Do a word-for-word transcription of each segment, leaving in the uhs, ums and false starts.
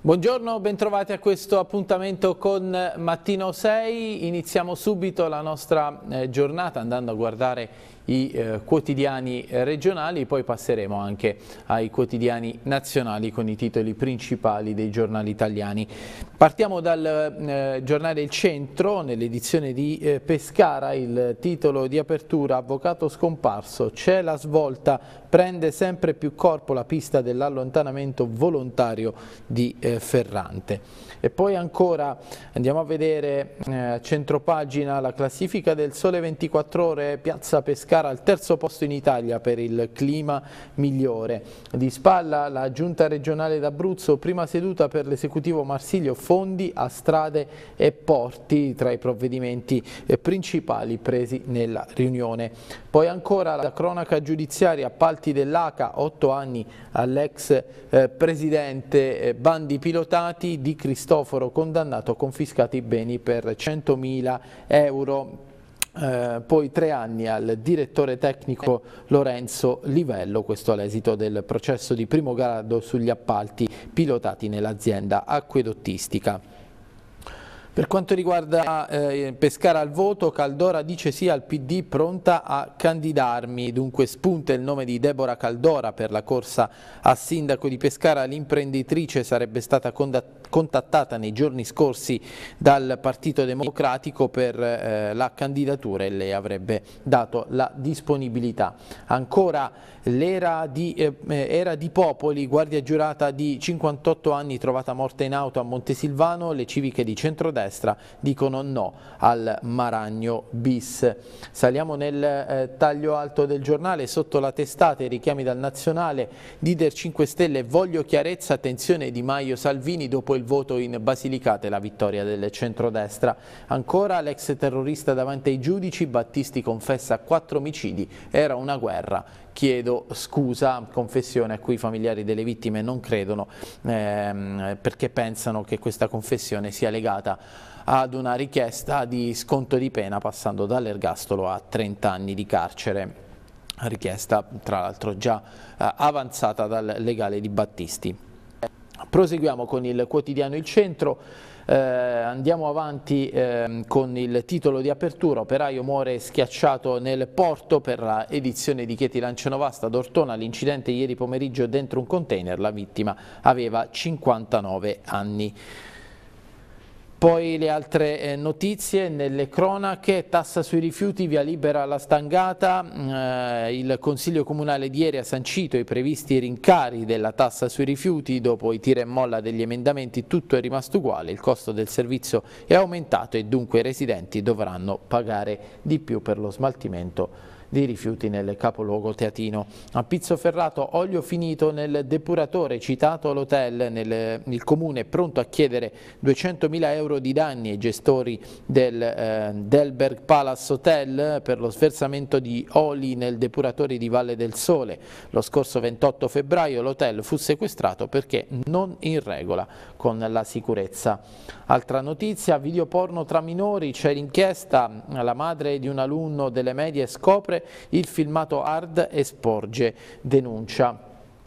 Buongiorno, bentrovati a questo appuntamento con Mattino sei. Iniziamo subito la nostra eh, giornata andando a guardare i eh, quotidiani regionali, poi passeremo anche ai quotidiani nazionali con i titoli principali dei giornali italiani. Partiamo dal eh, giornale Il Centro, nell'edizione di eh, Pescara, il titolo di apertura: avvocato scomparso, c'è la svolta, prende sempre più corpo la pista dell'allontanamento volontario di eh, Ferrante. E poi ancora andiamo a vedere eh, centropagina la classifica del Sole ventiquattro Ore, Piazza Pescara al terzo posto in Italia per il clima migliore. Di spalla la Giunta regionale d'Abruzzo, prima seduta per l'esecutivo Marsilio, fondi a strade e porti tra i provvedimenti eh, principali presi nella riunione. Poi ancora la cronaca giudiziaria, appalti dell'A C A, otto anni all'ex eh, presidente, eh, bandi pilotati, Di Cristoforo condannato, confiscati i beni per centomila euro. Eh, poi tre anni al direttore tecnico Lorenzo Livello, questo all'esito del processo di primo grado sugli appalti pilotati nell'azienda acquedottistica. Per quanto riguarda eh, Pescara al voto, Caldora dice sì al P D, pronta a candidarmi. Dunque spunta il nome di Deborah Caldora per la corsa a sindaco di Pescara. L'imprenditrice sarebbe stata contattata nei giorni scorsi dal Partito Democratico per eh, la candidatura e lei avrebbe dato la disponibilità. Ancora l'era di, eh, era di Popoli, guardia giurata di cinquantotto anni trovata morta in auto a Montesilvano, le civiche di centrodestra dicono no al Maragno bis. Saliamo nel eh, taglio alto del giornale, sotto la testata i richiami dal Nazionale, leader cinque Stelle, voglio chiarezza, tensione Di Maio Salvini dopo il voto in Basilicata e la vittoria del centrodestra. Ancora l'ex terrorista davanti ai giudici, Battisti confessa quattro omicidi, era una guerra, chiedo scusa, confessione a cui i familiari delle vittime non credono ehm, perché pensano che questa confessione sia legata ad una richiesta di sconto di pena passando dall'ergastolo a trenta anni di carcere, richiesta tra l'altro già eh, avanzata dal legale di Battisti. Proseguiamo con il quotidiano Il Centro. Eh, andiamo avanti eh, con il titolo di apertura: operaio muore schiacciato nel porto. Per la edizione di Chieti Lancianovasta ad Ortona, l'incidente ieri pomeriggio dentro un container, la vittima aveva cinquantanove anni. Poi le altre eh, notizie nelle cronache: tassa sui rifiuti, via libera alla stangata, eh, il Consiglio Comunale di ieri ha sancito i previsti rincari della tassa sui rifiuti, dopo i tira e molla degli emendamenti tutto è rimasto uguale, il costo del servizio è aumentato e dunque i residenti dovranno pagare di più per lo smaltimento dei rifiuti nel capoluogo teatino. A Pizzoferrato, olio finito nel depuratore, citato l'hotel, nel, il comune è pronto a chiedere duecentomila euro di danni ai gestori del eh, Delberg Palace Hotel per lo sversamento di oli nel depuratore di Valle del Sole. Lo scorso ventotto febbraio l'hotel fu sequestrato perché non in regola con la sicurezza. Altra notizia: video porno tra minori, c'è l'inchiesta, la madre di un alunno delle medie scopre il filmato hard e sporge denuncia.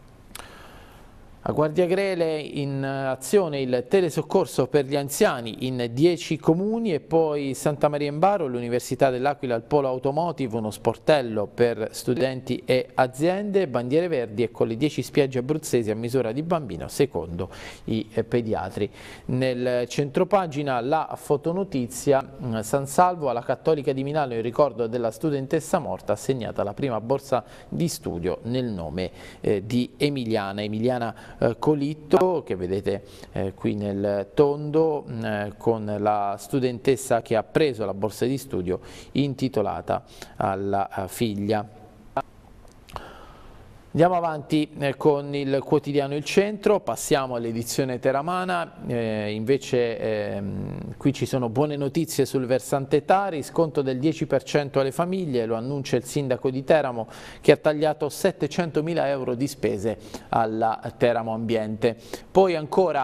A Guardia Grele in azione il telesoccorso per gli anziani in dieci comuni, e poi Santa Maria in Baro, l'Università dell'Aquila, il polo automotive, uno sportello per studenti e aziende, bandiere verdi e con le dieci spiagge abruzzesi a misura di bambino secondo i pediatri. Nel centropagina la fotonotizia: San Salvo alla Cattolica di Milano, il ricordo della studentessa morta, assegnata la prima borsa di studio nel nome eh, di Emiliana, Emiliana Colitto, che vedete eh, qui nel tondo, eh, con la studentessa che ha preso la borsa di studio intitolata alla figlia. Andiamo avanti eh, con il quotidiano Il Centro, passiamo all'edizione teramana, eh, invece ehm, qui ci sono buone notizie sul versante Tari, sconto del dieci per cento alle famiglie, lo annuncia il sindaco di Teramo che ha tagliato settecentomila euro di spese alla Teramo Ambiente. Poi ancora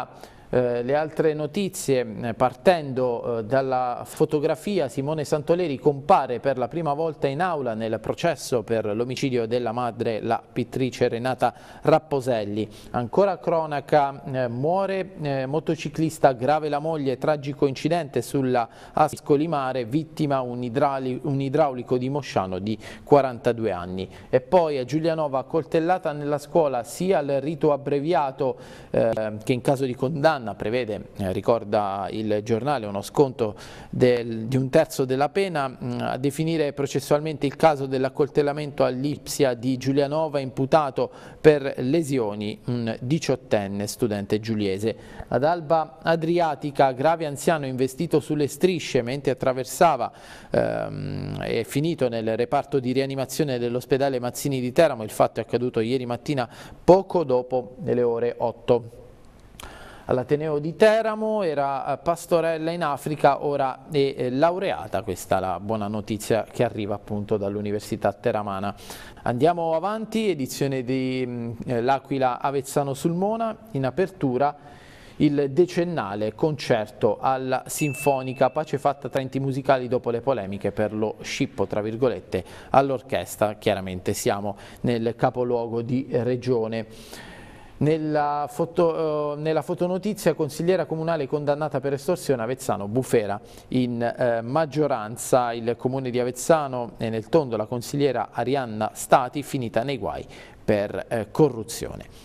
Eh, le altre notizie, eh, partendo eh, dalla fotografia, Simone Santoleri compare per la prima volta in aula nel processo per l'omicidio della madre, la pittrice Renata Rapposelli. Ancora cronaca, eh, muore eh, motociclista, grave la moglie, tragico incidente sulla Ascolimare, vittima un, idrauli, un idraulico di Mosciano di quarantadue anni. E poi a Giulianova, coltellata nella scuola, sia il rito abbreviato eh, che in caso di condanna prevede, eh, ricorda il giornale, uno sconto del, di un terzo della pena. Mh, a definire processualmente il caso dell'accoltellamento all'Ipsia di Giulianova, imputato per lesioni un diciottenne studente giuliese. Ad Alba Adriatica, grave anziano investito sulle strisce mentre attraversava, ehm, è finito nel reparto di rianimazione dell'ospedale Mazzini di Teramo. Il fatto è accaduto ieri mattina poco dopo le ore otto. All'Ateneo di Teramo, era pastorella in Africa, ora è laureata. Questa è la buona notizia che arriva appunto dall'Università Teramana. Andiamo avanti, edizione di eh, L'Aquila Avezzano Sulmona, in apertura il decennale concerto alla Sinfonica, pace fatta tra enti musicali dopo le polemiche per lo scippo, tra virgolette, all'orchestra. Chiaramente siamo nel capoluogo di regione. Nella, foto, eh, nella fotonotizia, consigliera comunale condannata per estorsione, Avezzano bufera in eh, maggioranza. Il comune di Avezzano e nel tondo la consigliera Arianna Stati, finita nei guai per eh, corruzione.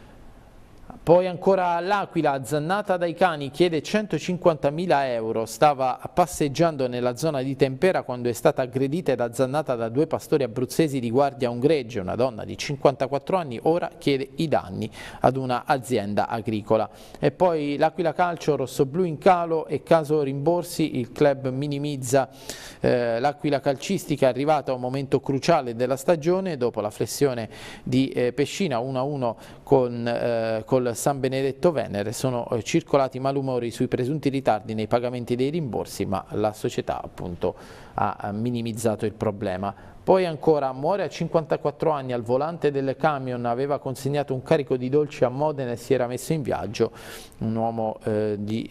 Poi ancora l'Aquila, azzannata dai cani, chiede centocinquantamila euro, stava passeggiando nella zona di Tempera quando è stata aggredita ed azzannata da due pastori abruzzesi di guardia un gregge. Una donna di cinquantaquattro anni ora chiede i danni ad una azienda agricola. E poi l'Aquila Calcio, rossoblu in calo e caso rimborsi, il club minimizza eh, l'Aquila calcistica, è arrivata a un momento cruciale della stagione dopo la flessione di eh, Pescina uno a uno con, eh, col San Benedetto Venere. Sono eh, circolati malumori sui presunti ritardi nei pagamenti dei rimborsi, ma la società appunto ha, ha minimizzato il problema. Poi ancora, muore a cinquantaquattro anni al volante del camion, aveva consegnato un carico di dolci a Modena e si era messo in viaggio, un uomo eh, di,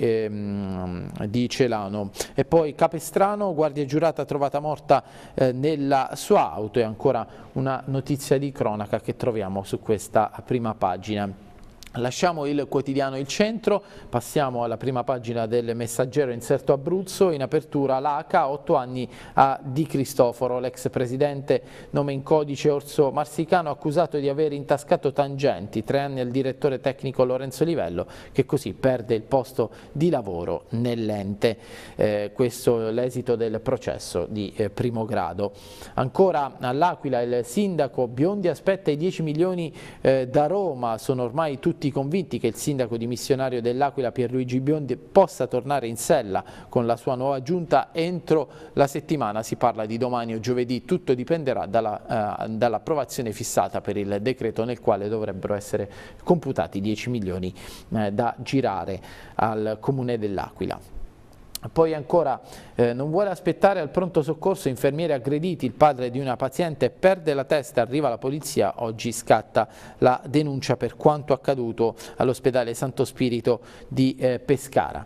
ehm, di Celano. E poi Capestrano, guardia giurata trovata morta eh, nella sua auto. E ancora una notizia di cronaca che troviamo su questa prima pagina. Lasciamo il quotidiano Il Centro, passiamo alla prima pagina del Messaggero, inserto Abruzzo. In apertura l'A H, otto anni a Di Cristoforo, l'ex presidente nome in codice Orso Marsicano, accusato di aver intascato tangenti, tre anni al direttore tecnico Lorenzo Livello, che così perde il posto di lavoro nell'ente. Eh, questo è l'esito del processo di eh, primo grado. Ancora all'Aquila, il sindaco Biondi aspetta i dieci milioni eh, da Roma, sono ormai tutti convinti che il sindaco dimissionario dell'Aquila Pierluigi Biondi possa tornare in sella con la sua nuova giunta entro la settimana, si parla di domani o giovedì, tutto dipenderà dalla, uh, dall'approvazione fissata per il decreto nel quale dovrebbero essere computati dieci milioni uh, da girare al comune dell'Aquila. Poi ancora, eh, non vuole aspettare al pronto soccorso, infermieri aggrediti, il padre di una paziente perde la testa, arriva la polizia, oggi scatta la denuncia per quanto accaduto all'ospedale Santo Spirito di eh, Pescara.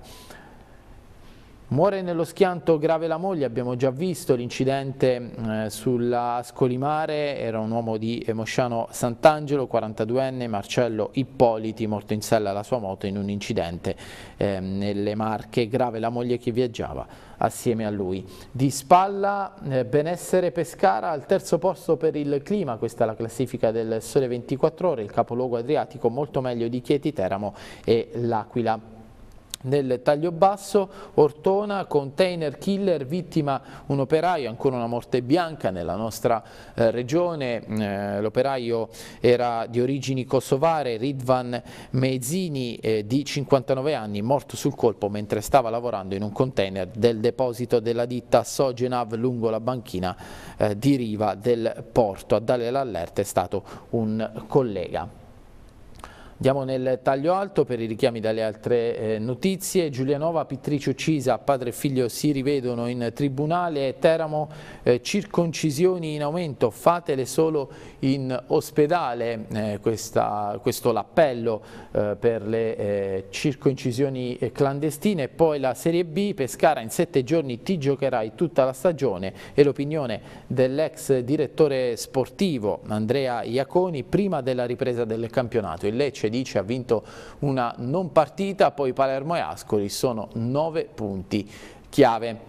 Muore nello schianto grave la moglie, abbiamo già visto l'incidente eh, sulla Scolimare, era un uomo di Mosciano Sant'Angelo, quarantaduenne, Marcello Ippoliti, morto in sella alla sua moto in un incidente eh, nelle Marche. Grave la moglie che viaggiava assieme a lui. Di spalla eh, benessere Pescara, al terzo posto per il clima, questa è la classifica del Sole ventiquattro Ore, il capoluogo adriatico molto meglio di Chieti, Teramo e l'Aquila. Nel taglio basso, Ortona, container killer, vittima un operaio, ancora una morte bianca nella nostra eh, regione. Eh, l'operaio era di origini kosovare, Ridvan Mezzini, eh, di cinquantanove anni, morto sul colpo mentre stava lavorando in un container del deposito della ditta Sogenav lungo la banchina eh, di riva del porto. A dare l'allerta è stato un collega. Andiamo nel taglio alto per i richiami dalle altre eh, notizie. Giulianova, pittrice uccisa, padre e figlio si rivedono in tribunale. Teramo, eh, circoncisioni in aumento, fatele solo in ospedale. Eh, questa, questo l'appello eh, per le eh, circoncisioni clandestine. Poi la Serie B, Pescara in sette giorni ti giocherai tutta la stagione, e l'opinione dell'ex direttore sportivo Andrea Iaconi prima della ripresa del campionato. Il Lecce dice ha vinto una non partita, poi Palermo e Ascoli sono nove punti chiave.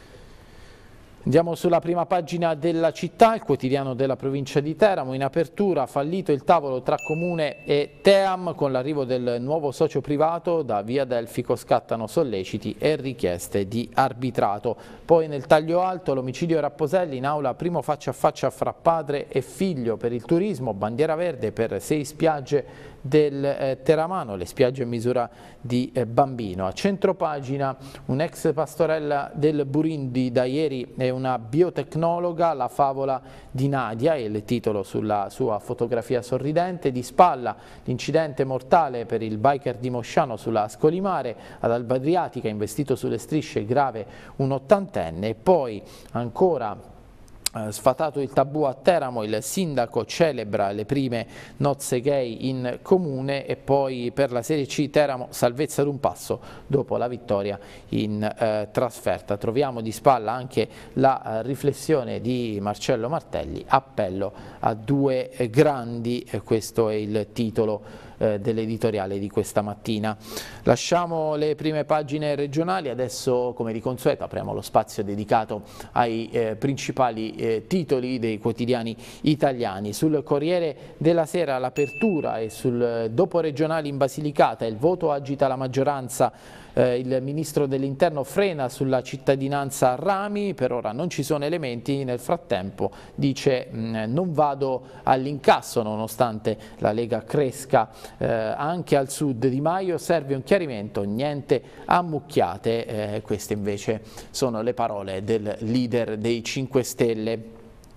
Andiamo sulla prima pagina della Città, il quotidiano della provincia di Teramo. In apertura, fallito il tavolo tra Comune e Team, con l'arrivo del nuovo socio privato da Via Delfico scattano solleciti e richieste di arbitrato. Poi nel taglio alto l'omicidio Rapposelli, in aula primo faccia a faccia fra padre e figlio per il turismo, bandiera verde per sei spiagge del eh, Teramano, le spiagge in misura di eh, bambino. A centropagina un'ex pastorella del Burundi da ieri è una biotecnologa, la favola di Nadia, è il titolo sulla sua fotografia sorridente. Di spalla l'incidente mortale per il biker di Mosciano sulla Scolimare, ad Alba Adriatica investito sulle strisce grave un ottantenne. E poi ancora sfatato il tabù a Teramo, il sindaco celebra le prime nozze gay in comune. E poi per la Serie C Teramo salvezza d'un passo dopo la vittoria in eh, trasferta. Troviamo di spalla anche la eh, riflessione di Marcello Martelli, appello a due eh, grandi, eh, questo è il titolo dell'editoriale di questa mattina. Lasciamo le prime pagine regionali, adesso come di consueto apriamo lo spazio dedicato ai eh, principali eh, titoli dei quotidiani italiani. Sul Corriere della Sera l'apertura e sul eh, dopo regionali in Basilicata il voto agita la maggioranza. Eh, il ministro dell'Interno frena sulla cittadinanza a Rami, per ora non ci sono elementi, nel frattempo dice mh, non vado all'incasso nonostante la Lega cresca eh, anche al sud. Di Maio serve un chiarimento, niente ammucchiate, eh, queste invece sono le parole del leader dei cinque Stelle.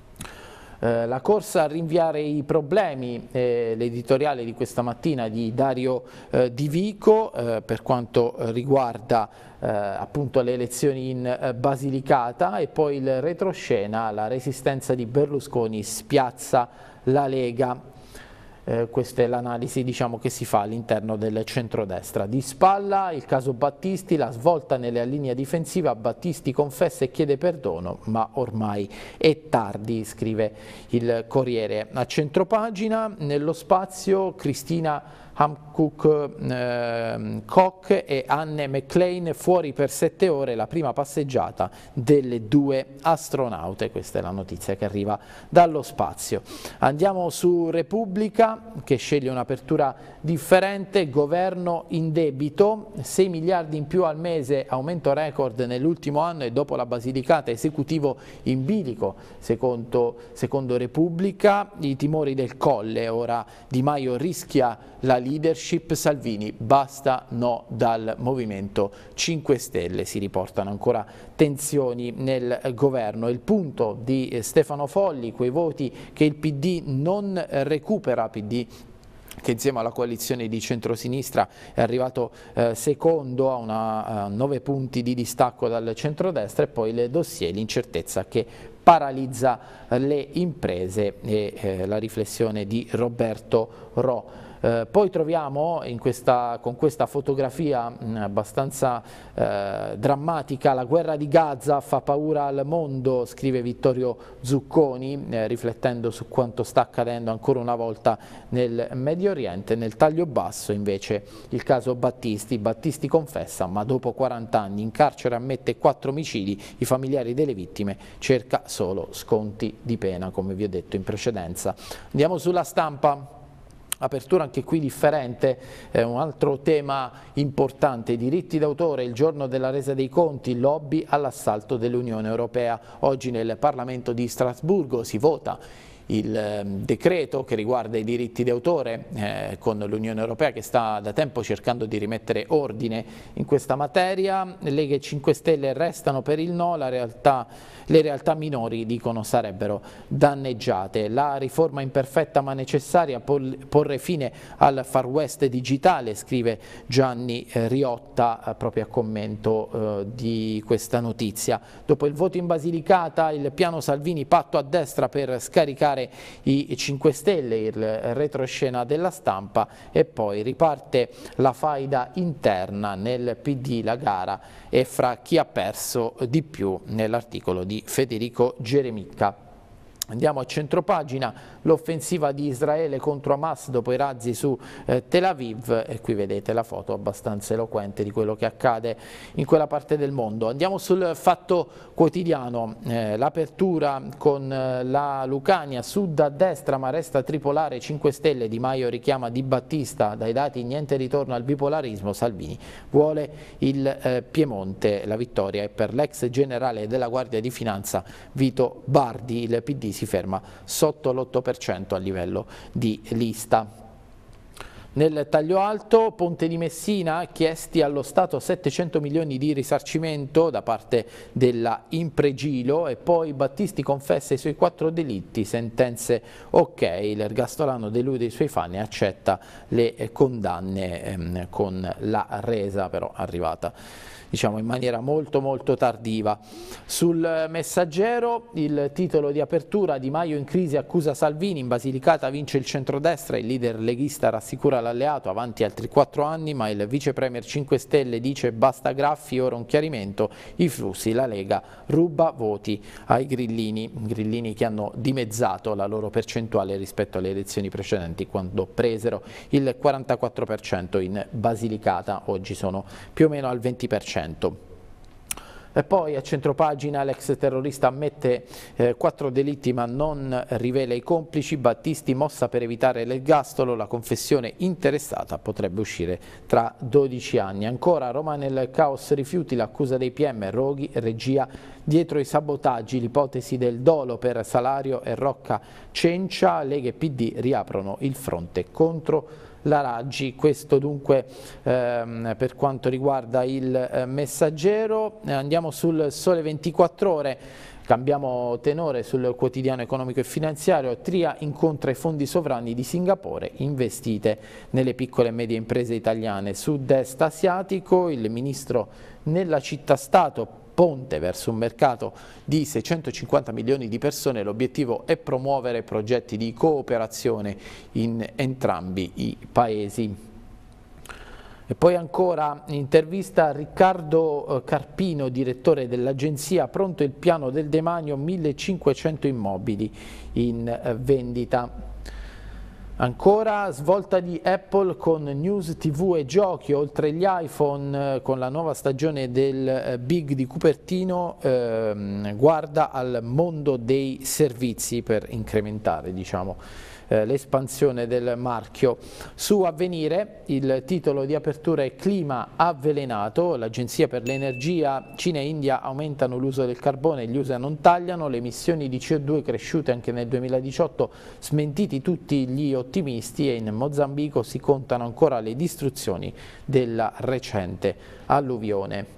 La corsa a rinviare i problemi, eh, l'editoriale di questa mattina di Dario eh, Di Vico eh, per quanto riguarda eh, appunto le elezioni in eh, Basilicata. E poi il retroscena, la resistenza di Berlusconi spiazza la Lega. Eh, questa è l'analisi, diciamo, che si fa all'interno del centrodestra. Di spalla il caso Battisti, la svolta nella linea difensiva, Battisti confessa e chiede perdono, ma ormai è tardi, scrive il Corriere. A centropagina, nello spazio, Cristina Hancock eh, Koch e Anne McLean fuori per sette ore, la prima passeggiata delle due astronaute. Questa è la notizia che arriva dallo spazio. Andiamo su Repubblica, che sceglie un'apertura differente. Governo in debito, sei miliardi in più al mese, aumento record nell'ultimo anno, e dopo la Basilicata esecutivo in bilico secondo, secondo Repubblica. I timori del Colle, ora Di Maio rischia la leadership, Salvini basta no dal Movimento cinque Stelle. Si riportano ancora tensioni nel governo. Il punto di Stefano Folli, quei voti che il P D non recupera, P D che insieme alla coalizione di centrosinistra è arrivato eh, secondo a, una, a nove punti di distacco dal centrodestra. E poi il dossier, l'incertezza che paralizza le imprese, e eh, la riflessione di Roberto Ro. Eh, poi troviamo in questa, con questa fotografia mh, abbastanza eh, drammatica, la guerra di Gaza fa paura al mondo, scrive Vittorio Zucconi, eh, riflettendo su quanto sta accadendo ancora una volta nel Medio Oriente. Nel taglio basso invece il caso Battisti, Battisti confessa ma dopo quaranta anni in carcere ammette quattro omicidi, i familiari delle vittime cerca solo sconti di pena, come vi ho detto in precedenza. Andiamo sulla Stampa. Apertura anche qui differente, eh, un altro tema importante, diritti d'autore, il giorno della resa dei conti, lobby all'assalto dell'Unione Europea. Oggi nel Parlamento di Strasburgo si vota il eh, decreto che riguarda i diritti d'autore eh, con l'Unione Europea, che sta da tempo cercando di rimettere ordine in questa materia. Lega e cinque Stelle restano per il no, la realtà, le realtà minori, dicono, sarebbero danneggiate. La riforma imperfetta ma necessaria, porre fine al Far West digitale, scrive Gianni Riotta eh, proprio a commento eh, di questa notizia. Dopo il voto in Basilicata, il piano Salvini, patto a destra per scaricare i cinque Stelle, il retroscena della Stampa, e poi riparte la faida interna nel P D, la gara è fra chi ha perso di più, nell'articolo di Federico Geremicca. Andiamo a centropagina, l'offensiva di Israele contro Hamas dopo i razzi su eh, Tel Aviv, e qui vedete la foto abbastanza eloquente di quello che accade in quella parte del mondo. Andiamo sul Fatto Quotidiano, eh, l'apertura con eh, la Lucania, sud a destra ma resta tripolare, cinque Stelle, Di Maio richiama Di Battista, dai dati niente ritorno al bipolarismo, Salvini vuole il eh, Piemonte, la vittoria è per l'ex generale della Guardia di Finanza Vito Bardi, il P D si ferma sotto l'otto per cento a livello di lista. Nel taglio alto, Ponte di Messina, chiesti allo Stato settecento milioni di risarcimento da parte della Impregilo, e poi Battisti confessa i suoi quattro delitti, sentenze ok, l'ergastolano delude i suoi fan e accetta le condanne ehm, con la resa però arrivata, diciamo, in maniera molto molto tardiva. Sul Messaggero il titolo di apertura: Di Maio in crisi accusa Salvini, in Basilicata vince il centrodestra, il leader leghista rassicura l'alleato, avanti altri quattro anni, ma il vice premier cinque Stelle dice basta graffi, ora un chiarimento, i flussi, la Lega ruba voti ai grillini, grillini che hanno dimezzato la loro percentuale rispetto alle elezioni precedenti, quando presero il quarantaquattro per cento in Basilicata, oggi sono più o meno al venti per cento. E poi a centropagina l'ex terrorista ammette eh, quattro delitti ma non rivela i complici, Battisti mossa per evitare l'ergastolo, la confessione interessata potrebbe uscire tra dodici anni. Ancora Roma nel caos rifiuti, l'accusa dei P M, Roghi, regia dietro i sabotaggi, l'ipotesi del dolo per Salario e Rocca Cencia, Lega e P D riaprono il fronte contro la Raggi. Questo dunque ehm, per quanto riguarda il eh, Messaggero. Eh, andiamo sul Sole ventiquattro Ore, cambiamo tenore sul quotidiano economico e finanziario. Tria incontra i fondi sovrani di Singapore, investite nelle piccole e medie imprese italiane. Sud-est asiatico, il ministro nella città-stato, ponte verso un mercato di seicentocinquanta milioni di persone, l'obiettivo è promuovere progetti di cooperazione in entrambi i paesi. E poi ancora intervista a Riccardo Carpino, direttore dell'agenzia, pronto il piano del demanio, millecinquecento immobili in vendita. Ancora svolta di Apple con news tivù e giochi, oltre gli iPhone, con la nuova stagione del Big di Cupertino, ehm, guarda al mondo dei servizi per incrementare, diciamo, eh, l'espansione del marchio. Su Avvenire il titolo di apertura è Clima avvelenato, l'Agenzia per l'Energia, Cina e India aumentano l'uso del carbone, gli U S A non tagliano, le emissioni di C O due cresciute anche nel duemiladiciotto, smentiti tutti gli ottimisti, e in Mozambico si contano ancora le distruzioni della recente alluvione.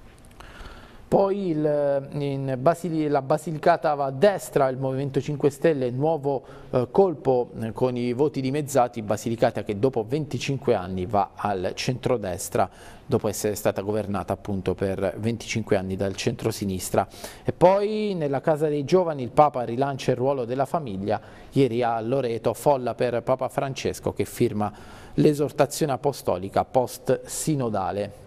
Poi il, in Basili, la Basilicata va a destra, il Movimento cinque Stelle, nuovo eh, colpo eh, con i voti dimezzati, Basilicata che dopo venticinque anni va al centrodestra, dopo essere stata governata appunto per venticinque anni dal centrosinistra. E poi nella Casa dei Giovani il Papa rilancia il ruolo della famiglia, ieri a Loreto folla per Papa Francesco che firma l'esortazione apostolica post-sinodale.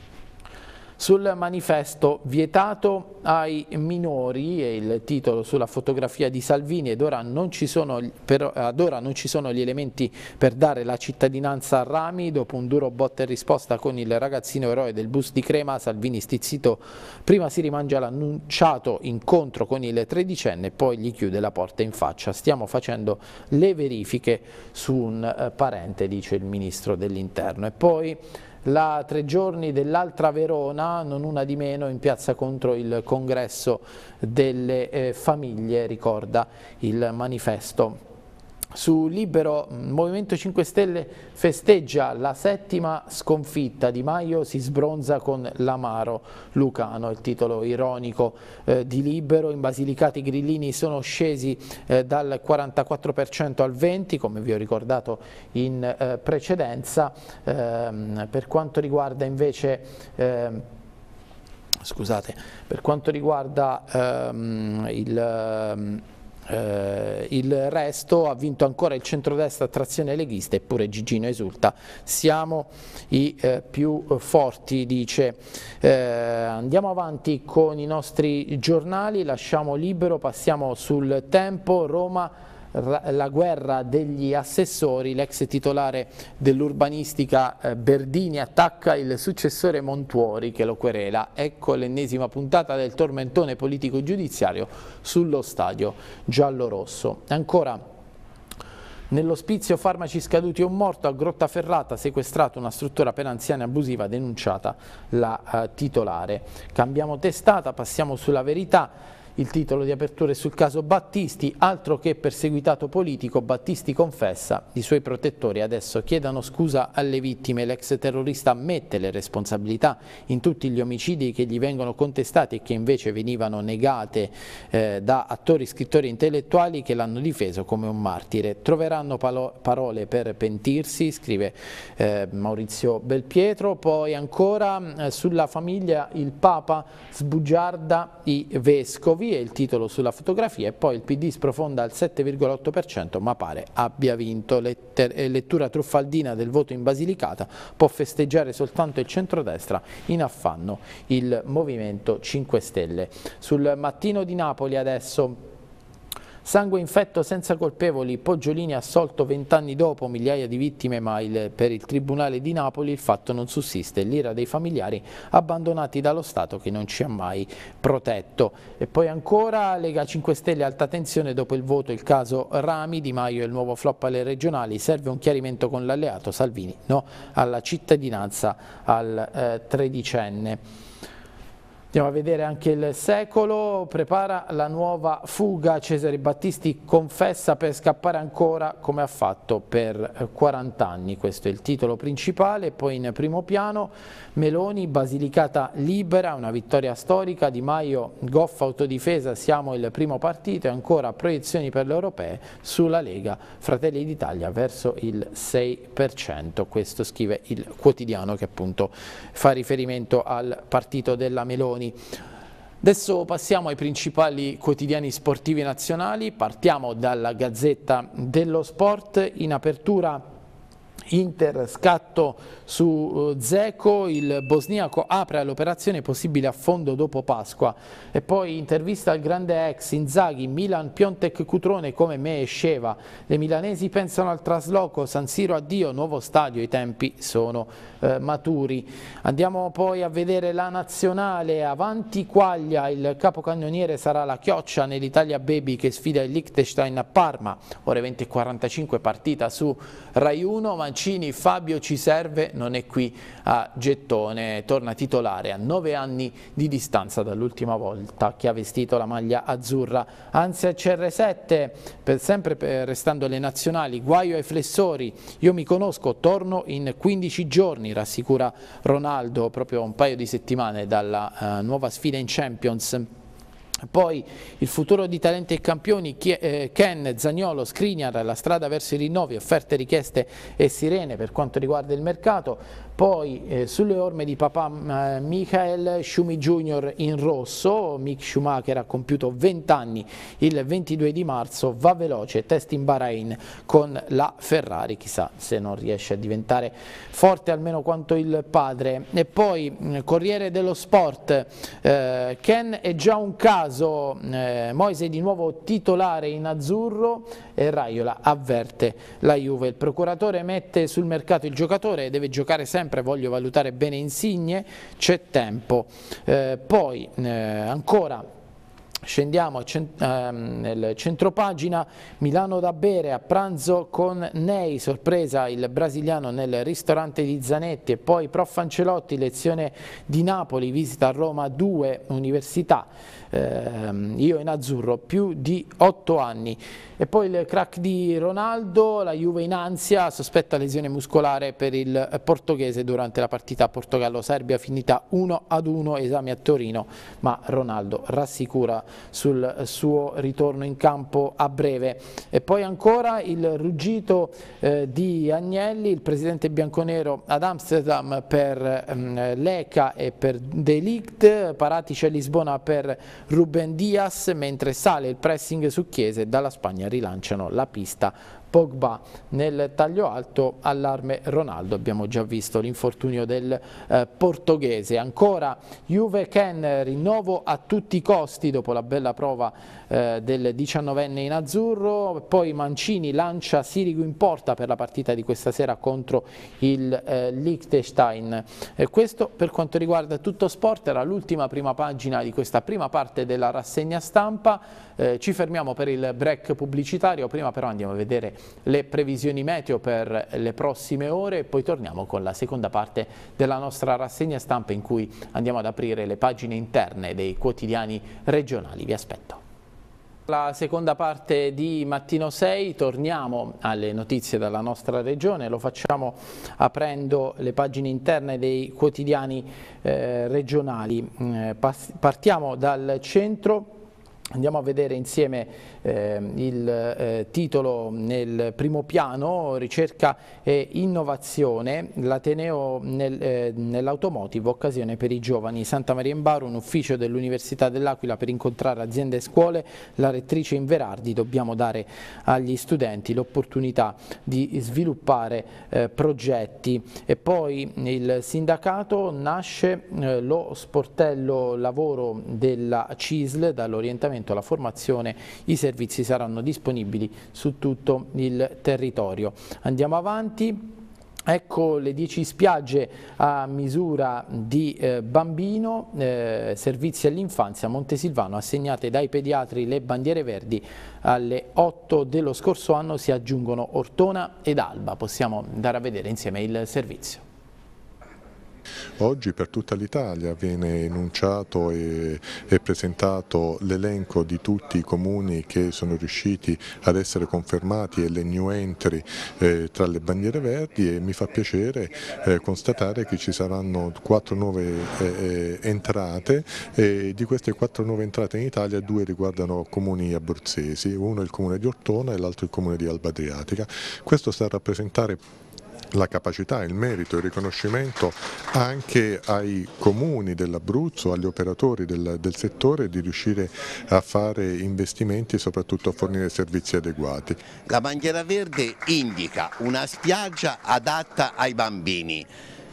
Sul Manifesto, vietato ai minori, è il titolo sulla fotografia di Salvini, ed ora non ci sono, per, ad ora non ci sono gli elementi per dare la cittadinanza a Rami. Dopo un duro botta e risposta con il ragazzino eroe del bus di Crema, Salvini stizzito prima si rimangia l'annunciato incontro con il tredicenne e poi gli chiude la porta in faccia. Stiamo facendo le verifiche su un eh, parente, dice il ministro dell'Interno. E poi la tre giorni dell'altra Verona, non una di meno, in piazza contro il congresso delle eh, famiglie, ricorda il manifesto. Su Libero, Movimento cinque Stelle festeggia la settima sconfitta, Di Maio si sbronza con l'amaro lucano, il titolo ironico eh, di Libero. In Basilicata i grillini sono scesi eh, dal quarantaquattro per cento al venti per cento, come vi ho ricordato in eh, precedenza. Eh, per quanto riguarda invece... Eh, scusate, per quanto riguarda ehm, il... Eh, il resto ha vinto ancora il centrodestra a trazione leghista, eppure Gigino esulta, siamo i eh, più forti, dice. Eh, andiamo avanti con i nostri giornali, lasciamo Libero, passiamo sul Tempo. Roma, la guerra degli assessori, l'ex titolare dell'urbanistica eh, Berdini attacca il successore Montuori che lo querela. Ecco l'ennesima puntata del tormentone politico giudiziario sullo stadio giallo-rosso. Ancora nell'ospizio farmaci scaduti e un morto, a Grottaferrata sequestrato una struttura per anziani abusiva, denunciata la eh, titolare. Cambiamo testata, passiamo sulla Verità. Il titolo di apertura è sul caso Battisti, altro che perseguitato politico, Battisti confessa, i suoi protettori adesso chiedano scusa alle vittime, l'ex terrorista ammette le responsabilità in tutti gli omicidi che gli vengono contestati e che invece venivano negate eh, da attori, scrittori e intellettuali che l'hanno difeso come un martire. Troveranno parole per pentirsi, scrive eh, Maurizio Belpietro. Poi ancora eh, sulla famiglia il Papa sbugiarda i vescovi, è il titolo sulla fotografia, e poi il P D sprofonda al sette virgola otto per cento ma pare abbia vinto. Letter lettura truffaldina del voto in Basilicata, può festeggiare soltanto il centrodestra, in affanno il Movimento cinque Stelle. Sul Mattino di Napoli adesso: sangue infetto senza colpevoli, Poggiolini assolto vent'anni dopo, migliaia di vittime, ma il, per il Tribunale di Napoli il fatto non sussiste, l'ira dei familiari abbandonati dallo Stato che non ci ha mai protetto. E poi ancora Lega cinque Stelle, alta tensione dopo il voto, il caso Rami, Di Maio è il nuovo flop alle regionali, serve un chiarimento con l'alleato, Salvini no alla cittadinanza al eh, tredicenne. Andiamo a vedere anche il Secolo, prepara la nuova fuga, Cesare Battisti confessa per scappare ancora come ha fatto per quaranta anni, questo è il titolo principale. Poi in primo piano Meloni, Basilicata libera, una vittoria storica, Di Maio goffa autodifesa, siamo il primo partito, e ancora proiezioni per le europee sulla Lega, Fratelli d'Italia verso il sei per cento, questo scrive il Quotidiano che appunto fa riferimento al partito della Meloni. Adesso passiamo ai principali quotidiani sportivi nazionali, partiamo dalla Gazzetta dello Sport. In apertura Inter, scatto su Dzeko, il bosniaco apre all'operazione, possibile affondo dopo Pasqua. E poi intervista al grande ex, Inzaghi, Milan, Piontek, Cutrone come me e Sceva, le milanesi pensano al trasloco, San Siro addio, nuovo stadio, i tempi sono eh, maturi. Andiamo poi a vedere la nazionale, avanti Quaglia, il capocannoniere sarà la Chioccia nell'Italia Baby che sfida il Liechtenstein a Parma, ore venti e quarantacinque, partita su Rai uno, Mancini, Fabio ci serve, non è qui a gettone, torna titolare a nove anni di distanza dall'ultima volta che ha vestito la maglia azzurra. Anzi a C R sette, per sempre per, restando alle nazionali, guaio ai flessori, io mi conosco, torno in quindici giorni, rassicura Ronaldo, proprio un paio di settimane dalla uh, nuova sfida in Champions. Poi il futuro di talenti e campioni, Ken, Zaniolo, Skriniar, la strada verso i rinnovi, offerte, richieste e sirene per quanto riguarda il mercato. Poi eh, sulle orme di papà eh, Michael, Schumi Junior in rosso, Mick Schumacher ha compiuto venti anni il ventidue di marzo, va veloce, test in Bahrain con la Ferrari, chissà se non riesce a diventare forte almeno quanto il padre. E poi eh, Corriere dello Sport, eh, Ken è già un caso, eh, Moise di nuovo titolare in azzurro e Raiola avverte la Juve, il procuratore mette sul mercato il giocatore, deve giocare sempre, voglio valutare bene Insigne, c'è tempo. Eh, poi eh, ancora Scendiamo ehm, nel centropagina, Milano da bere a pranzo con Ney, sorpresa il brasiliano nel ristorante di Zanetti, e poi Prof Ancelotti, lezione di Napoli, visita a Roma, due università, ehm, io in azzurro, più di otto anni. E poi il crack di Ronaldo, la Juve in ansia, sospetta lesione muscolare per il portoghese durante la partita Portogallo-Serbia finita uno ad uno, esami a Torino, ma Ronaldo rassicura sul suo ritorno in campo a breve. E poi ancora il ruggito eh, di Agnelli, il presidente bianconero ad Amsterdam per ehm, Leca e per De Ligt, Paratici a Lisbona per Ruben Dias, mentre sale il pressing su Chiese, dalla Spagna rilanciano la pista Pogba. Nel taglio alto, allarme Ronaldo, abbiamo già visto l'infortunio del eh, portoghese. Ancora Juve Ken, rinnovo a tutti i costi dopo la bella prova eh, del diciannovenne in azzurro. Poi Mancini lancia Sirigu in porta per la partita di questa sera contro il eh, Liechtenstein. E questo per quanto riguarda Tutto Sport, era l'ultima prima pagina di questa prima parte della rassegna stampa. Eh, ci fermiamo per il break pubblicitario, prima però andiamo a vedere le previsioni meteo per le prossime ore e poi torniamo con la seconda parte della nostra rassegna stampa, in cui andiamo ad aprire le pagine interne dei quotidiani regionali. Vi aspetto. La seconda parte di Mattino sei, torniamo alle notizie dalla nostra regione, lo facciamo aprendo le pagine interne dei quotidiani eh, regionali. Eh, partiamo dal centro. Andiamo a vedere insieme eh, il eh, titolo nel primo piano, ricerca e innovazione, l'Ateneo nel, eh, nell'automotive, occasione per i giovani. Santa Maria in Baro, un ufficio dell'Università dell'Aquila per incontrare aziende e scuole, la rettrice Inverardi, dobbiamo dare agli studenti l'opportunità di sviluppare eh, progetti. E poi il sindacato, nasce eh, lo sportello lavoro della C I S L, dall'orientamento alla formazione, i servizi saranno disponibili su tutto il territorio. Andiamo avanti. Ecco le dieci spiagge a misura di eh, bambino, eh, servizi all'infanzia, Montesilvano, assegnate dai pediatri le bandiere verdi. Alle otto dello scorso anno si aggiungono Ortona ed Alba. Possiamo andare a vedere insieme il servizio. Oggi per tutta l'Italia viene enunciato e, e presentato l'elenco di tutti i comuni che sono riusciti ad essere confermati e le new entry eh, tra le bandiere verdi, e mi fa piacere eh, constatare che ci saranno quattro nuove eh, entrate, e di queste quattro nuove entrate in Italia due riguardano comuni abruzzesi, uno il comune di Ortona e l'altro il comune di Alba Adriatica. Questo sta a rappresentare la capacità, il merito, il riconoscimento anche ai comuni dell'Abruzzo, agli operatori del, del settore, di riuscire a fare investimenti e soprattutto a fornire servizi adeguati. La bandiera verde indica una spiaggia adatta ai bambini,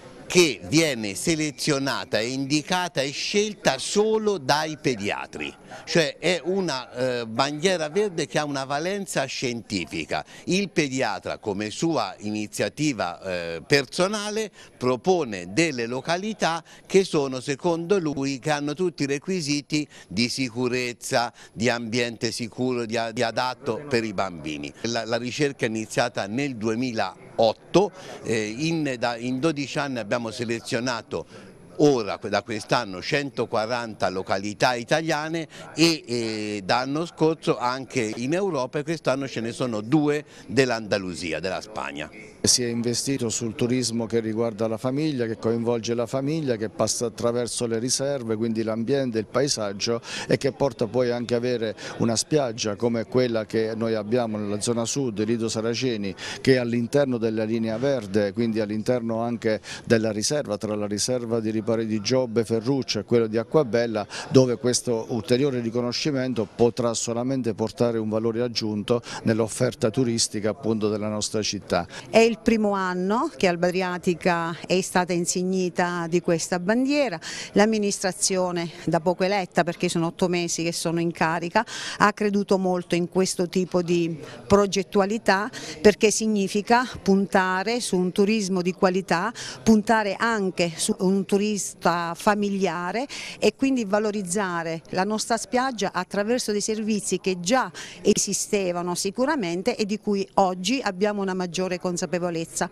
che viene selezionata e indicata e scelta solo dai pediatri, cioè è una eh, bandiera verde che ha una valenza scientifica. Il pediatra, come sua iniziativa eh, personale, propone delle località che sono, secondo lui, che hanno tutti i requisiti di sicurezza, di ambiente sicuro, di, di adatto per i bambini. La, la ricerca è iniziata nel duemilaotto, eh, in, da, in dodici anni abbiamo selezionato ora da quest'anno centoquaranta località italiane e, e dall'anno scorso anche in Europa, e quest'anno ce ne sono due dell'Andalusia, della Spagna. Si è investito sul turismo che riguarda la famiglia, che coinvolge la famiglia, che passa attraverso le riserve, quindi l'ambiente, il paesaggio, e che porta poi anche a avere una spiaggia come quella che noi abbiamo nella zona sud, Lido Saraceni, che è all'interno della linea verde, quindi all'interno anche della riserva, tra la riserva di Ripari di Giobbe, Ferruccio e quello di Acquabella, dove questo ulteriore riconoscimento potrà solamente portare un valore aggiunto nell'offerta turistica appunto della nostra città. È il primo anno che Alba Adriatica è stata insignita di questa bandiera, l'amministrazione, da poco eletta perché sono otto mesi che sono in carica, ha creduto molto in questo tipo di progettualità, perché significa puntare su un turismo di qualità, puntare anche su un turismo vista familiare e quindi valorizzare la nostra spiaggia attraverso dei servizi che già esistevano sicuramente e di cui oggi abbiamo una maggiore consapevolezza.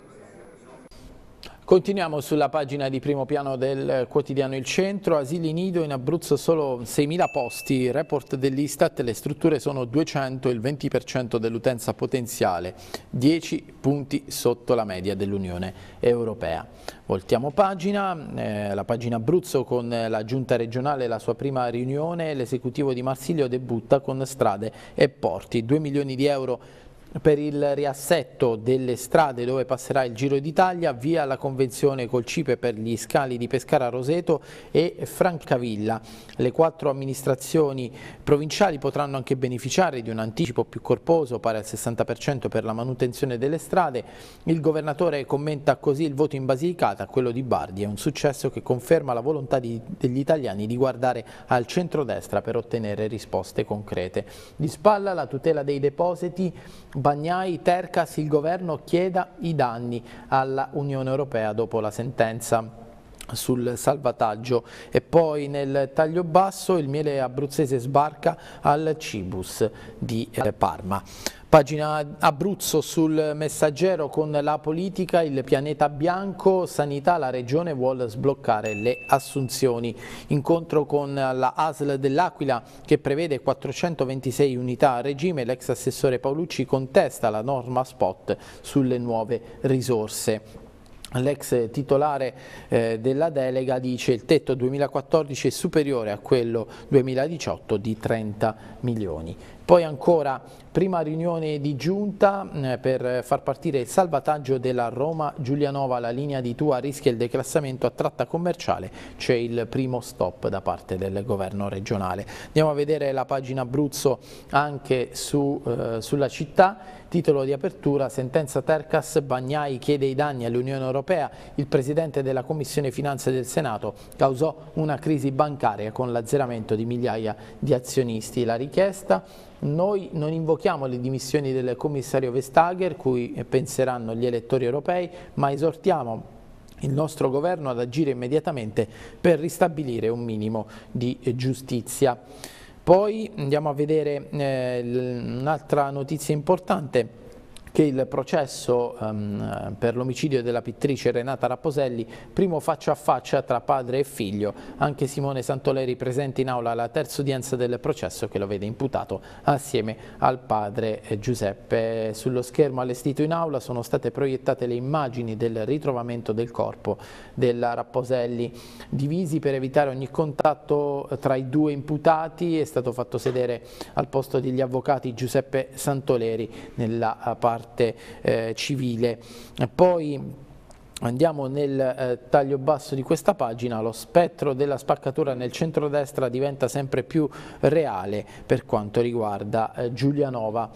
Continuiamo sulla pagina di primo piano del quotidiano Il Centro. Asili nido in Abruzzo solo seimila posti, report dell'Istat, le strutture sono duecento, il venti per cento dell'utenza potenziale, dieci punti sotto la media dell'Unione Europea. Voltiamo pagina, eh, la pagina Abruzzo con la giunta regionale, la sua prima riunione, l'esecutivo di Marsilio debutta con strade e porti, due milioni di euro per il riassetto delle strade dove passerà il Giro d'Italia, via la convenzione col CIPE per gli scali di Pescara Roseto e Francavilla. Le quattro amministrazioni provinciali potranno anche beneficiare di un anticipo più corposo, pari al sessanta per cento per la manutenzione delle strade. Il governatore commenta così il voto in Basilicata, quello di Bardi, è un successo che conferma la volontà di, degli italiani di guardare al centrodestra per ottenere risposte concrete. Di spalla la tutela dei depositi, Bagnai, Tercas, il governo chieda i danni alla Unione Europea dopo la sentenza sul salvataggio. E poi nel taglio basso il miele abruzzese sbarca al Cibus di Parma. Pagina Abruzzo sul Messaggero con la politica, il pianeta bianco, sanità, la regione vuole sbloccare le assunzioni. Incontro con la A S L dell'Aquila che prevede quattrocentoventisei unità a regime, l'ex assessore Paolucci contesta la norma spot sulle nuove risorse. L'ex titolare eh, della delega dice il tetto duemilaquattordici è superiore a quello duemiladiciotto di trenta milioni. Poi ancora prima riunione di giunta eh, per far partire il salvataggio della Roma-Giulianova, la linea di Tua rischia il declassamento a tratta commerciale, c'è il primo stop da parte del governo regionale. Andiamo a vedere la pagina Abruzzo anche su, eh, sulla città. Titolo di apertura, sentenza Tercas, Bagnai chiede i danni all'Unione Europea, il Presidente della Commissione Finanze del Senato causò una crisi bancaria con l'azzeramento di migliaia di azionisti. La richiesta, noi non invochiamo le dimissioni del commissario Vestager, cui penseranno gli elettori europei, ma esortiamo il nostro governo ad agire immediatamente per ristabilire un minimo di giustizia. Poi andiamo a vedere eh, un'altra notizia importante, che il processo um, per l'omicidio della pittrice Renata Raposelli, primo faccia a faccia tra padre e figlio, anche Simone Santoleri presente in aula alla terza udienza del processo che lo vede imputato assieme al padre Giuseppe. Sullo schermo allestito in aula sono state proiettate le immagini del ritrovamento del corpo della Raposelli. Divisi per evitare ogni contatto tra i due imputati, è stato fatto sedere al posto degli avvocati Giuseppe Santoleri nella parte Eh, civile. Poi andiamo nel eh, taglio basso di questa pagina, lo spettro della spaccatura nel centrodestra diventa sempre più reale per quanto riguarda eh, Giulianova.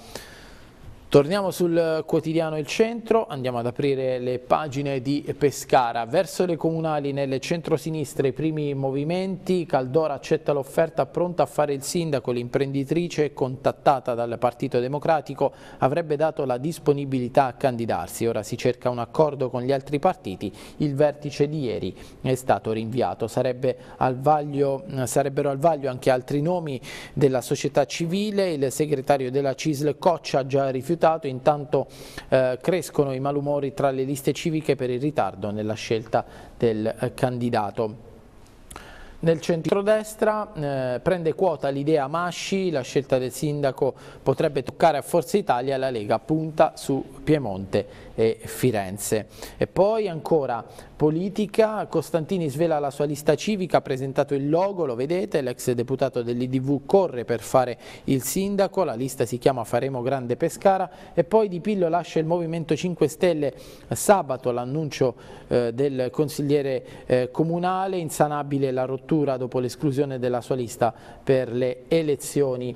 Torniamo sul quotidiano Il Centro, andiamo ad aprire le pagine di Pescara. Verso le comunali nelle centrosinistre i primi movimenti, Caldora accetta l'offerta, pronta a fare il sindaco, l'imprenditrice contattata dal Partito Democratico avrebbe dato la disponibilità a candidarsi, ora si cerca un accordo con gli altri partiti, il vertice di ieri è stato rinviato, Sarebbe al vaglio, sarebbero al vaglio anche altri nomi della società civile, il segretario della C I S L Coccia ha già rifiutato. Intanto eh, crescono i malumori tra le liste civiche per il ritardo nella scelta del eh, candidato. Nel centrodestra eh, prende quota l'idea Masci, la scelta del sindaco potrebbe toccare a Forza Italia, la Lega punta su Piemonte e Firenze. E poi ancora politica, Costantini svela la sua lista civica, ha presentato il logo, lo vedete, l'ex deputato dell'I D V corre per fare il sindaco, la lista si chiama Faremo Grande Pescara. E poi Di Pillo lascia il Movimento cinque Stelle sabato, l'annuncio eh, del consigliere eh, comunale, insanabile la rottura dopo l'esclusione della sua lista per le elezioni.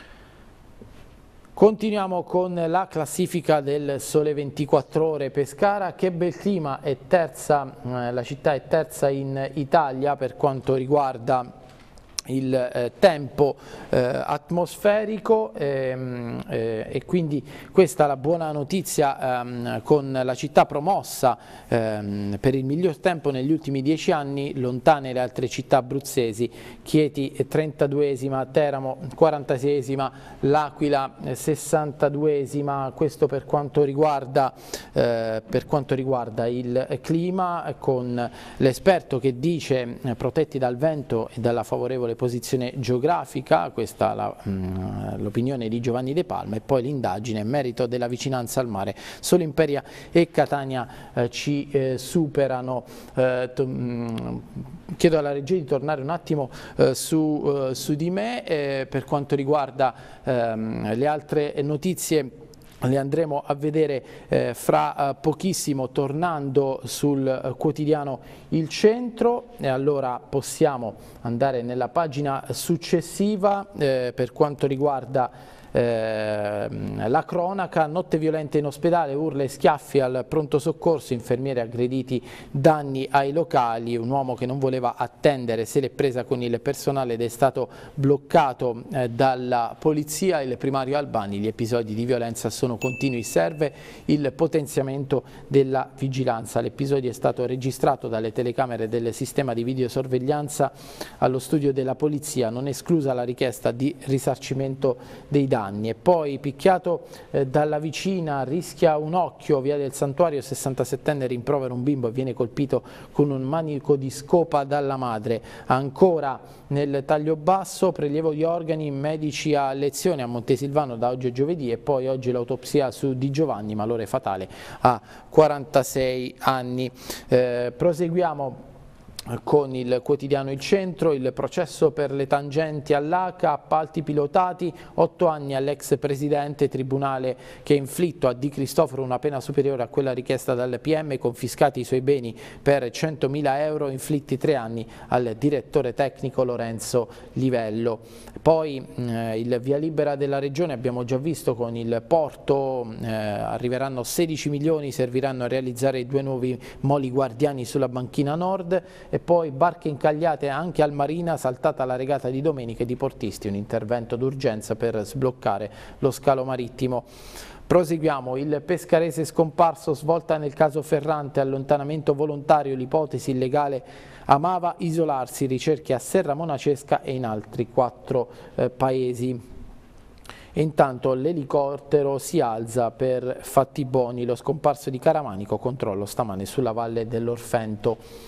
Continuiamo con la classifica del Sole ventiquattro Ore. Pescara, che bel clima, è terza, eh, la città è terza in Italia per quanto riguarda il eh, tempo eh, atmosferico ehm, eh, e quindi questa è la buona notizia ehm, con la città promossa ehm, per il miglior tempo negli ultimi dieci anni, lontane le altre città abruzzesi, Chieti trentaduesima, Teramo quarantaseiesima, L'Aquila sessantaduesima, questo per quanto riguarda, eh, per quanto riguarda il clima, con l'esperto che dice eh, protetti dal vento e dalla favorevole posizione geografica, questa è l'opinione di Giovanni De Palma, e poi l'indagine in merito della vicinanza al mare. Solo Imperia e Catania eh, ci eh, superano. Eh, mh, chiedo alla regia di tornare un attimo eh, su, eh, su di me eh, per quanto riguarda ehm, le altre notizie. Le andremo a vedere eh, fra eh, pochissimo, tornando sul eh, quotidiano Il Centro, e allora possiamo andare nella pagina successiva eh, per quanto riguarda Eh, la cronaca. Notte violenta in ospedale, urla e schiaffi al pronto soccorso, infermieri aggrediti, danni ai locali, un uomo che non voleva attendere se l'è presa con il personale ed è stato bloccato eh, dalla polizia. Il primario Albani: gli episodi di violenza sono continui, serve il potenziamento della vigilanza. L'episodio è stato registrato dalle telecamere del sistema di videosorveglianza allo studio della polizia, non esclusa la richiesta di risarcimento dei danni. E poi picchiato eh, dalla vicina, rischia un occhio, via del Santuario, sessantasettenne rimprovera un bimbo e viene colpito con un manico di scopa dalla madre. Ancora nel taglio basso, prelievo di organi, medici a lezione a Montesilvano da oggi a giovedì, e poi oggi l'autopsia su Di Giovanni, malore fatale a quarantasei anni. Eh, proseguiamo con il quotidiano Il Centro. Il processo per le tangenti all'A C A, appalti pilotati, otto anni all'ex presidente, tribunale che ha inflitto a Di Cristofaro una pena superiore a quella richiesta dal P M, confiscati i suoi beni per centomila euro, inflitti tre anni al direttore tecnico Lorenzo Livello. Poi eh, il via libera della regione, abbiamo già visto con il porto, eh, arriveranno sedici milioni, serviranno a realizzare i due nuovi moli guardiani sulla banchina nord. E poi barche incagliate anche al Marina, saltata la regata di domenica, e diportisti, un intervento d'urgenza per sbloccare lo scalo marittimo. Proseguiamo. Il pescarese scomparso, svolta nel caso Ferrante, allontanamento volontario, l'ipotesi illegale, amava isolarsi, ricerche a Serra Monacesca e in altri quattro eh, paesi. E intanto l'elicottero si alza per fatti buoni, lo scomparso di Caramanico, controllo stamane sulla valle dell'Orfento.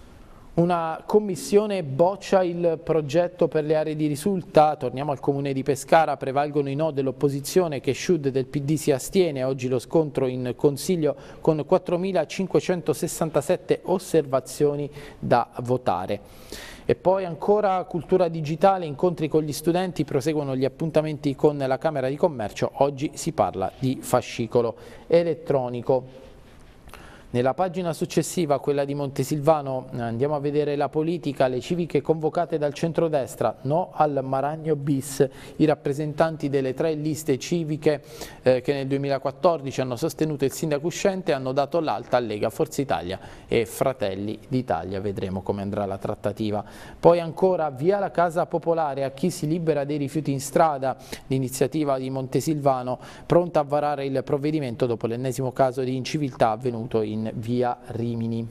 Una commissione boccia il progetto per le aree di risulta. Torniamo al comune di Pescara, prevalgono i no dell'opposizione, che Sciud del P D si astiene. Oggi lo scontro in consiglio con quattromilacinquecentosessantasette osservazioni da votare. E poi ancora cultura digitale, incontri con gli studenti, proseguono gli appuntamenti con la Camera di Commercio, oggi si parla di fascicolo elettronico. Nella pagina successiva, quella di Montesilvano, andiamo a vedere la politica, le civiche convocate dal centrodestra, no al Maragno bis. I rappresentanti delle tre liste civiche eh, che nel duemilaquattordici hanno sostenuto il sindaco uscente hanno dato l'alta a Lega, Forza Italia e Fratelli d'Italia. Vedremo come andrà la trattativa. Poi ancora via la Casa Popolare a chi si libera dei rifiuti in strada, l'iniziativa di Montesilvano pronta a varare il provvedimento dopo l'ennesimo caso di inciviltà avvenuto in in via Rimini.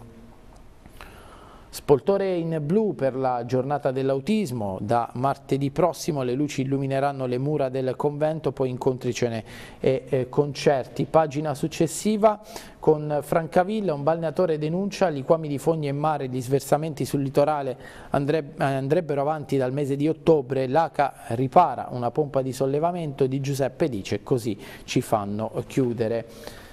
Spoltore in blu per la giornata dell'autismo, da martedì prossimo le luci illumineranno le mura del convento, poi incontri, cene e eh, concerti. Pagina successiva con Francavilla, un balneatore denuncia liquami di fogna in mare, gli sversamenti sul litorale andreb andrebbero avanti dal mese di ottobre, l'A C A ripara una pompa di sollevamento, Di Giuseppe dice così ci fanno chiudere.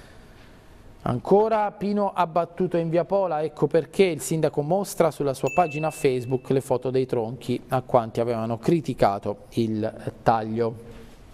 Ancora Pino abbattuto in via Pola, ecco perché il sindaco mostra sulla sua pagina Facebook le foto dei tronchi a quanti avevano criticato il taglio.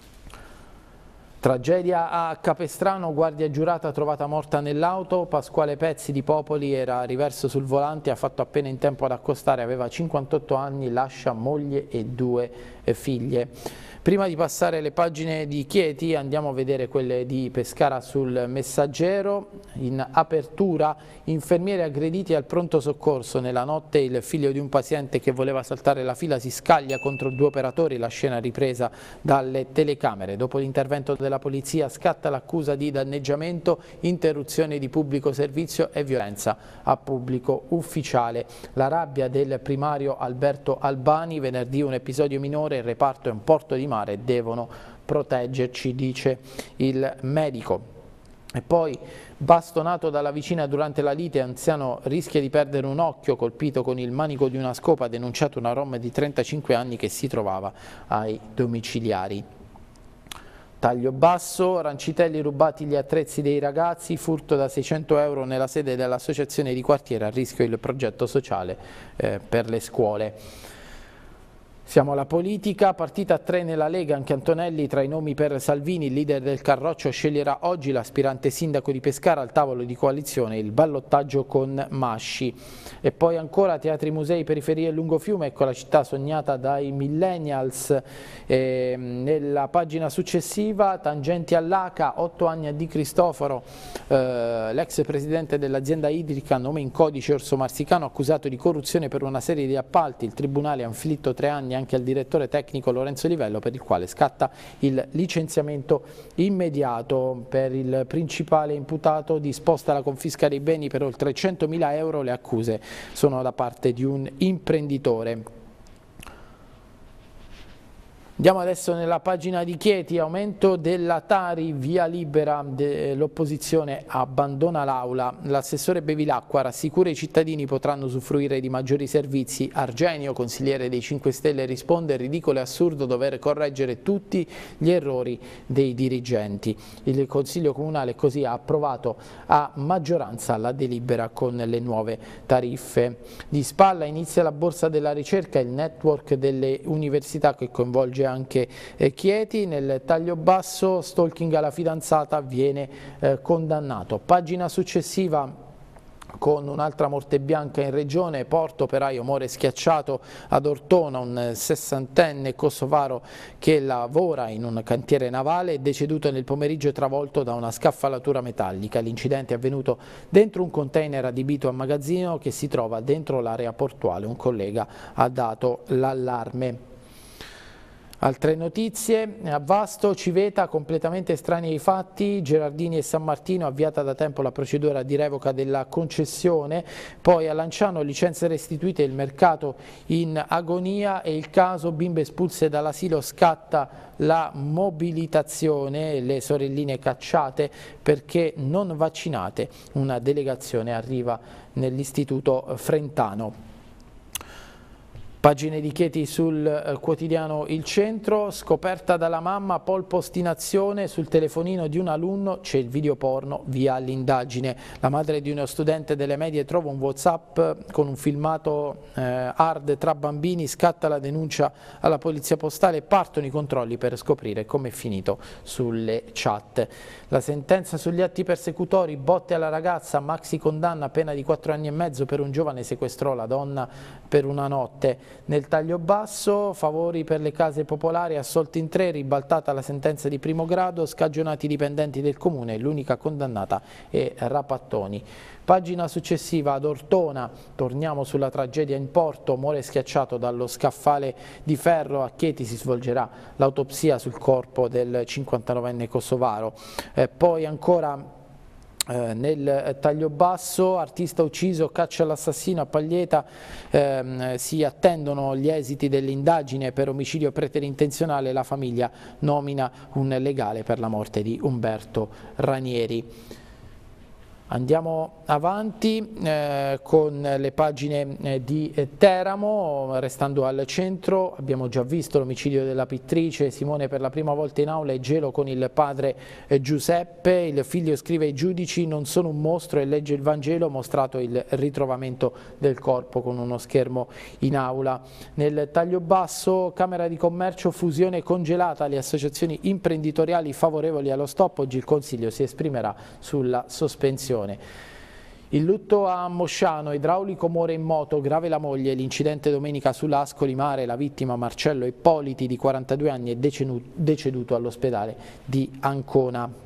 Tragedia a Capestrano, guardia giurata trovata morta nell'auto, Pasquale Pezzi di Popoli era riverso sul volante, ha fatto appena in tempo ad accostare, aveva cinquantotto anni, lascia moglie e due figlie. Prima di passare le pagine di Chieti andiamo a vedere quelle di Pescara sul Messaggero. In apertura, infermieri aggrediti al pronto soccorso. Nella notte il figlio di un paziente che voleva saltare la fila si scaglia contro due operatori, la scena ripresa dalle telecamere. Dopo l'intervento della polizia scatta l'accusa di danneggiamento, interruzione di pubblico servizio e violenza a pubblico ufficiale. La rabbia del primario Alberto Albani, venerdì un episodio minore, il reparto è un porto di mare, devono proteggerci, dice il medico. E poi bastonato dalla vicina durante la lite, anziano rischia di perdere un occhio, colpito con il manico di una scopa, ha denunciato una rom di trentacinque anni che si trovava ai domiciliari. Taglio basso, Rancitelli rubati gli attrezzi dei ragazzi, furto da seicento euro nella sede dell'associazione di quartiere, a rischio il progetto sociale eh, per le scuole. Siamo alla politica, partita a tre nella Lega, anche Antonelli tra i nomi per Salvini, il leader del Carroccio sceglierà oggi l'aspirante sindaco di Pescara al tavolo di coalizione, il ballottaggio con Masci. E poi ancora teatri, musei, periferie e lungofiume, ecco la città sognata dai millennials. E nella pagina successiva, tangenti all'A C A, otto anni a Di Cristoforo, eh, l'ex presidente dell'azienda idrica, nome in codice Orso Marsicano, accusato di corruzione per una serie di appalti, il tribunale ha inflitto tre anni anche al direttore tecnico Lorenzo Livello, per il quale scatta il licenziamento immediato. Per il principale imputato disposta la confisca dei beni per oltre centomila euro, le accuse sono da parte di un imprenditore. Andiamo adesso nella pagina di Chieti, aumento della Tari, via libera, l'opposizione abbandona l'aula, l'assessore Bevilacqua rassicura i cittadini potranno usufruire di maggiori servizi. Argenio, consigliere dei cinque Stelle, risponde: ridicolo e assurdo dover correggere tutti gli errori dei dirigenti. Il Consiglio Comunale così ha approvato a maggioranza la delibera con le nuove tariffe. Di spalla inizia la borsa della ricerca, il network delle università che coinvolge anche eh, Chieti. Nel taglio basso, stalking alla fidanzata, viene eh, condannato. Pagina successiva con un'altra morte bianca in regione, Porto, operaio muore schiacciato ad Ortona, un sessantenne kosovaro che lavora in un cantiere navale è deceduto nel pomeriggio travolto da una scaffalatura metallica. L'incidente è avvenuto dentro un container adibito a magazzino che si trova dentro l'area portuale. Un collega ha dato l'allarme. Altre notizie, a Vasto, Civeta, completamente estranei ai fatti, Gerardini e San Martino, avviata da tempo la procedura di revoca della concessione, poi a Lanciano licenze restituite, il mercato in agonia e il caso bimbe espulse dall'asilo, scatta la mobilitazione, le sorelline cacciate perché non vaccinate, una delegazione arriva nell'istituto frentano. Pagine di Chieti sul eh, quotidiano Il Centro, scoperta dalla mamma, polpostinazione sul telefonino di un alunno, c'è il video porno, via l'indagine. La madre di uno studente delle medie trova un WhatsApp con un filmato eh, hard tra bambini, scatta la denuncia alla polizia postale, partono i controlli per scoprire come è finito sulle chat. La sentenza sugli atti persecutori, botte alla ragazza, maxi condanna, pena di quattro anni e mezzo per un giovane, sequestrò la donna per una notte. Nel taglio basso, favori per le case popolari, assolti in tre, ribaltata la sentenza di primo grado, scagionati i dipendenti del comune, l'unica condannata è Rapattoni. Pagina successiva ad Ortona, torniamo sulla tragedia in porto, muore schiacciato dallo scaffale di ferro, a Chieti si svolgerà l'autopsia sul corpo del cinquantanovenne kosovaro. Eh, poi ancora Eh, nel taglio basso, artista ucciso, caccia all'assassino a Paglieta, ehm, si attendono gli esiti dell'indagine per omicidio preterintenzionale, la famiglia nomina un legale per la morte di Umberto Ranieri. Andiamo avanti eh, con le pagine eh, di eh, Teramo, restando al centro, abbiamo già visto l'omicidio della pittrice, Simone per la prima volta in aula e gelo con il padre eh, Giuseppe, il figlio scrive ai giudici non sono un mostro e legge il Vangelo, mostrato il ritrovamento del corpo con uno schermo in aula. Nel taglio basso, Camera di Commercio, fusione congelata, le associazioni imprenditoriali favorevoli allo stop, oggi il Consiglio si esprimerà sulla sospensione. Il lutto a Mosciano, idraulico muore in moto, grave la moglie, l'incidente domenica sull'Ascoli Mare, la vittima Marcello Ippoliti di quarantadue anni è deceduto all'ospedale di Ancona.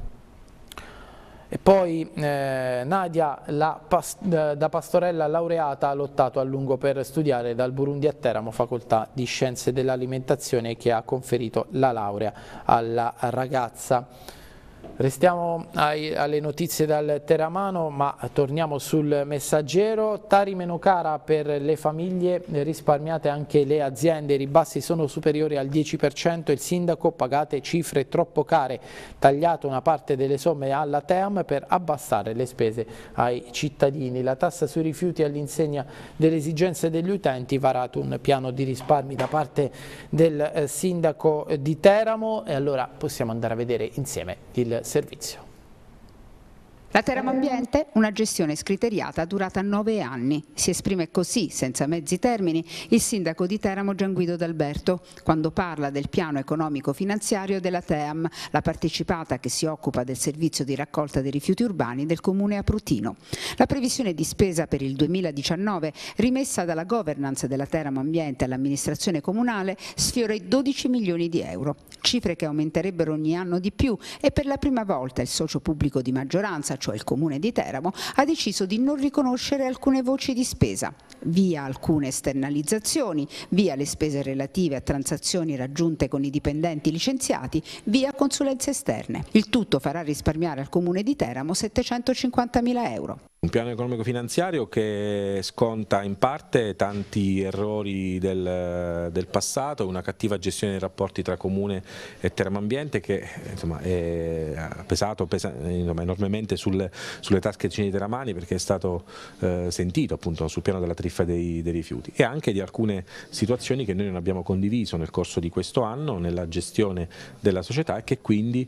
E poi eh, Nadia, la pas da pastorella laureata, ha lottato a lungo per studiare dal Burundi a Teramo, facoltà di Scienze dell'Alimentazione, che ha conferito la laurea alla ragazza. Restiamo ai, alle notizie dal Teramano, ma torniamo sul Messaggero. Tari meno cara per le famiglie, risparmiate anche le aziende, i ribassi sono superiori al dieci per cento, il sindaco pagate cifre troppo care, tagliato una parte delle somme alla T E A M per abbassare le spese ai cittadini. La tassa sui rifiuti all'insegna delle esigenze degli utenti, varato un piano di risparmi da parte del eh, sindaco di Teramo, e allora possiamo andare a vedere insieme il servizio. La Teramo Ambiente, una gestione scriteriata durata nove anni. Si esprime così, senza mezzi termini, il sindaco di Teramo Gianguido D'Alberto, quando parla del piano economico-finanziario della T E A M, la partecipata che si occupa del servizio di raccolta dei rifiuti urbani del comune aprutino. La previsione di spesa per il duemiladiciannove, rimessa dalla governance della Teramo Ambiente all'amministrazione comunale, sfiora i dodici milioni di euro, cifre che aumenterebbero ogni anno di più, e per la prima volta il socio pubblico di maggioranza, cioè il comune di Teramo, ha deciso di non riconoscere alcune voci di spesa, via alcune esternalizzazioni, via le spese relative a transazioni raggiunte con i dipendenti licenziati, via consulenze esterne. Il tutto farà risparmiare al comune di Teramo settecentocinquantamila euro. Un piano economico-finanziario che sconta in parte tanti errori del, del passato, una cattiva gestione dei rapporti tra comune e Teramo Ambiente che insomma, è, ha pesato pesa, insomma, enormemente sul, sulle tasche dei teramani, perché è stato eh, sentito appunto sul piano della tariffa dei, dei rifiuti, e anche di alcune situazioni che noi non abbiamo condiviso nel corso di questo anno nella gestione della società, e che quindi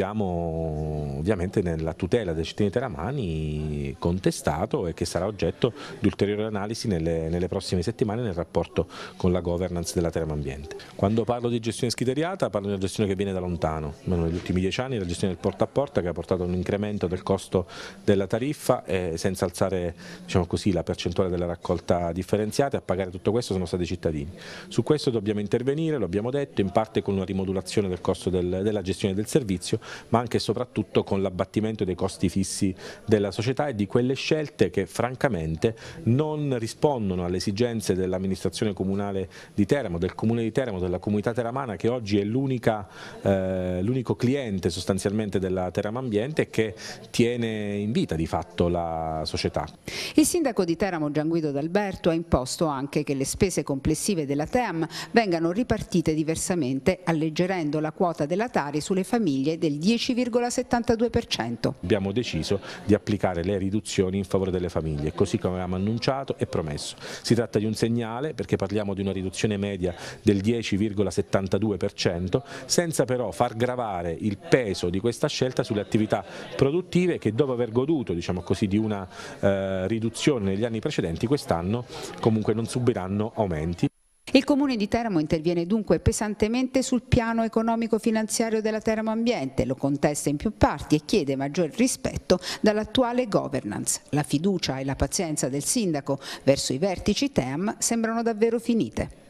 abbiamo ovviamente nella tutela dei cittadini teramani con contestato e che sarà oggetto di ulteriori analisi nelle, nelle prossime settimane nel rapporto con la governance della Teramo Ambiente. Quando parlo di gestione scriteriata parlo di una gestione che viene da lontano. Negli ultimi dieci anni la gestione del porta a porta, che ha portato a un incremento del costo della tariffa eh, senza alzare, diciamo così, la percentuale della raccolta differenziata, e a pagare tutto questo sono stati i cittadini. Su questo dobbiamo intervenire, lo abbiamo detto, in parte con una rimodulazione del costo del, della gestione del servizio, ma anche e soprattutto con l'abbattimento dei costi fissi della società e di quelle scelte che francamente non rispondono alle esigenze dell'amministrazione comunale di Teramo, del comune di Teramo, della comunità teramana, che oggi è l'unica, eh, l'unico cliente sostanzialmente della Teramo Ambiente e che tiene in vita di fatto la società. Il sindaco di Teramo Gianguido D'Alberto ha imposto anche che le spese complessive della T E A M vengano ripartite diversamente, alleggerendo la quota della Tari sulle famiglie del dieci virgola settantadue per cento. Abbiamo deciso di applicare le riduzioni in favore delle famiglie, così come avevamo annunciato e promesso. Si tratta di un segnale, perché parliamo di una riduzione media del dieci virgola settantadue per cento, senza però far gravare il peso di questa scelta sulle attività produttive che, dopo aver goduto, diciamo così, di una eh, riduzione negli anni precedenti, quest'anno comunque non subiranno aumenti. Il comune di Teramo interviene dunque pesantemente sul piano economico-finanziario della Teramo Ambiente, lo contesta in più parti e chiede maggior rispetto dall'attuale governance. La fiducia e la pazienza del sindaco verso i vertici T E A M sembrano davvero finite.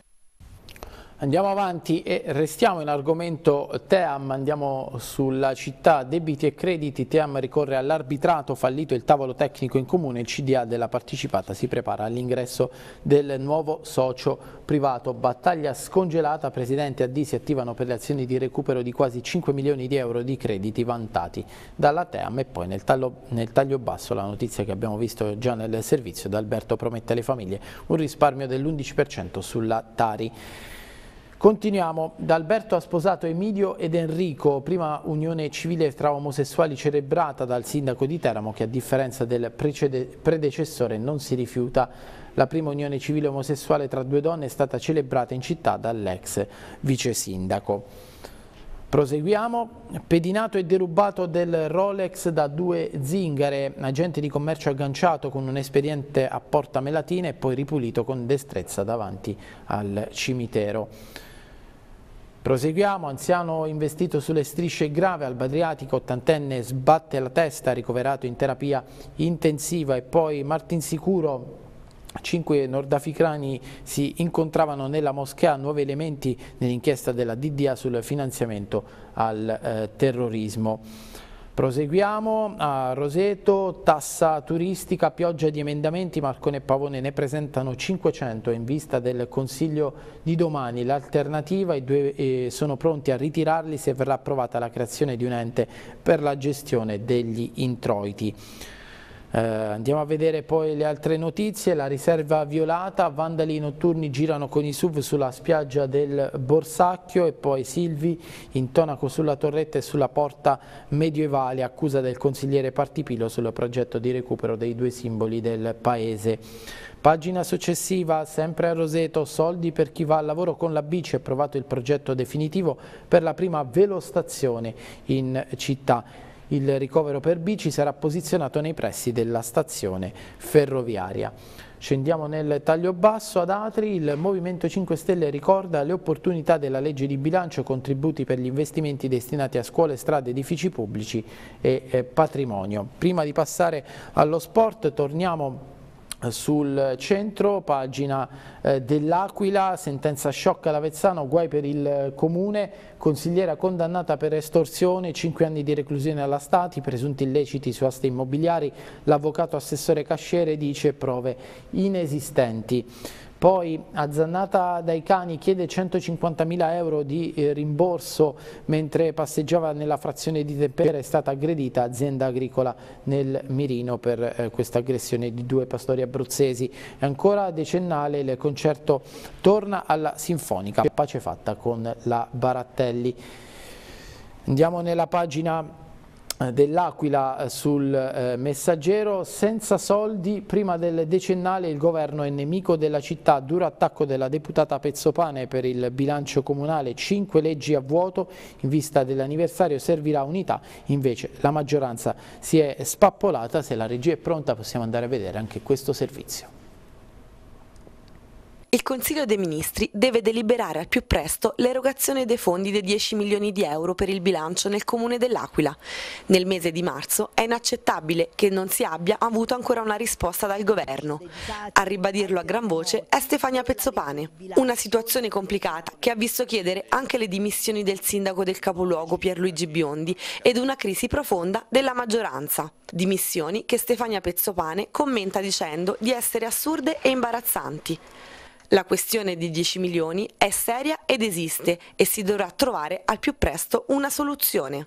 Andiamo avanti e restiamo in argomento T E A M, andiamo sulla città debiti e crediti. T E A M ricorre all'arbitrato, fallito il tavolo tecnico in comune, il C D A della partecipata si prepara all'ingresso del nuovo socio privato. Battaglia scongelata, Presidente e A D si attivano per le azioni di recupero di quasi cinque milioni di euro di crediti vantati dalla T E A M. E poi nel taglio, nel taglio basso la notizia che abbiamo visto già nel servizio: D'Alberto promette alle famiglie un risparmio dell'undici per cento sulla Tari. Continuiamo. D'Alberto ha sposato Emilio ed Enrico, prima unione civile tra omosessuali celebrata dal sindaco di Teramo, che a differenza del predecessore non si rifiuta. La prima unione civile omosessuale tra due donne è stata celebrata in città dall'ex vice sindaco. Proseguiamo. Pedinato e derubato del Rolex da due zingare, agente di commercio agganciato con un espediente a Porta Melatina e poi ripulito con destrezza davanti al cimitero. Proseguiamo, anziano investito sulle strisce grave al Badriatico, ottantenne sbatte la testa, ricoverato in terapia intensiva. E poi Martinsicuro, cinque nordafricani si incontravano nella moschea, nuovi elementi nell'inchiesta della D D A sul finanziamento al eh, terrorismo. Proseguiamo a Roseto, tassa turistica, pioggia di emendamenti, Marcone e Pavone ne presentano cinquecento in vista del Consiglio di domani. L'alternativa, i due eh, sono pronti a ritirarli se verrà approvata la creazione di un ente per la gestione degli introiti. Eh, andiamo a vedere poi le altre notizie. La riserva violata, vandali notturni girano con i S U V sulla spiaggia del Borsacchio. E poi Silvi, intonaco sulla torretta e sulla porta medievale, accusa del consigliere Partipilo sul progetto di recupero dei due simboli del paese. Pagina successiva, sempre a Roseto, soldi per chi va al lavoro con la bici, è approvato il progetto definitivo per la prima velostazione in città. Il ricovero per bici sarà posizionato nei pressi della stazione ferroviaria. Scendiamo nel taglio basso ad Atri. Il Movimento cinque Stelle ricorda le opportunità della legge di bilancio, contributi per gli investimenti destinati a scuole, strade, edifici pubblici e eh, patrimonio. Prima di passare allo sport torniamo sul centro, pagina eh, dell'Aquila, sentenza shock all'Avezzano, guai per il comune, consigliera condannata per estorsione, cinque anni di reclusione alla Stati, presunti illeciti su aste immobiliari, l'avvocato assessore Casciere dice prove inesistenti. Poi azzannata dai cani, chiede centocinquantamila euro di eh, rimborso mentre passeggiava nella frazione di Tempera, è stata aggredita azienda agricola nel Mirino per eh, questa aggressione di due pastori abruzzesi. E ancora decennale, il concerto torna alla Sinfonica, pace fatta con la Barattelli. Andiamo nella pagina dell'Aquila sul eh, Messaggero, senza soldi, prima del decennale il governo è nemico della città, duro attacco della deputata Pezzopane per il bilancio comunale, cinque leggi a vuoto, in vista dell'anniversario servirà unità, invece la maggioranza si è spappolata. Se la regia è pronta possiamo andare a vedere anche questo servizio. Il Consiglio dei Ministri deve deliberare al più presto l'erogazione dei fondi dei dieci milioni di euro per il bilancio nel Comune dell'Aquila. Nel mese di marzo è inaccettabile che non si abbia avuto ancora una risposta dal Governo. A ribadirlo a gran voce è Stefania Pezzopane. Una situazione complicata che ha visto chiedere anche le dimissioni del sindaco del capoluogo Pierluigi Biondi ed una crisi profonda della maggioranza. Dimissioni che Stefania Pezzopane commenta dicendo di essere assurde e imbarazzanti. La questione di dieci milioni è seria ed esiste e si dovrà trovare al più presto una soluzione.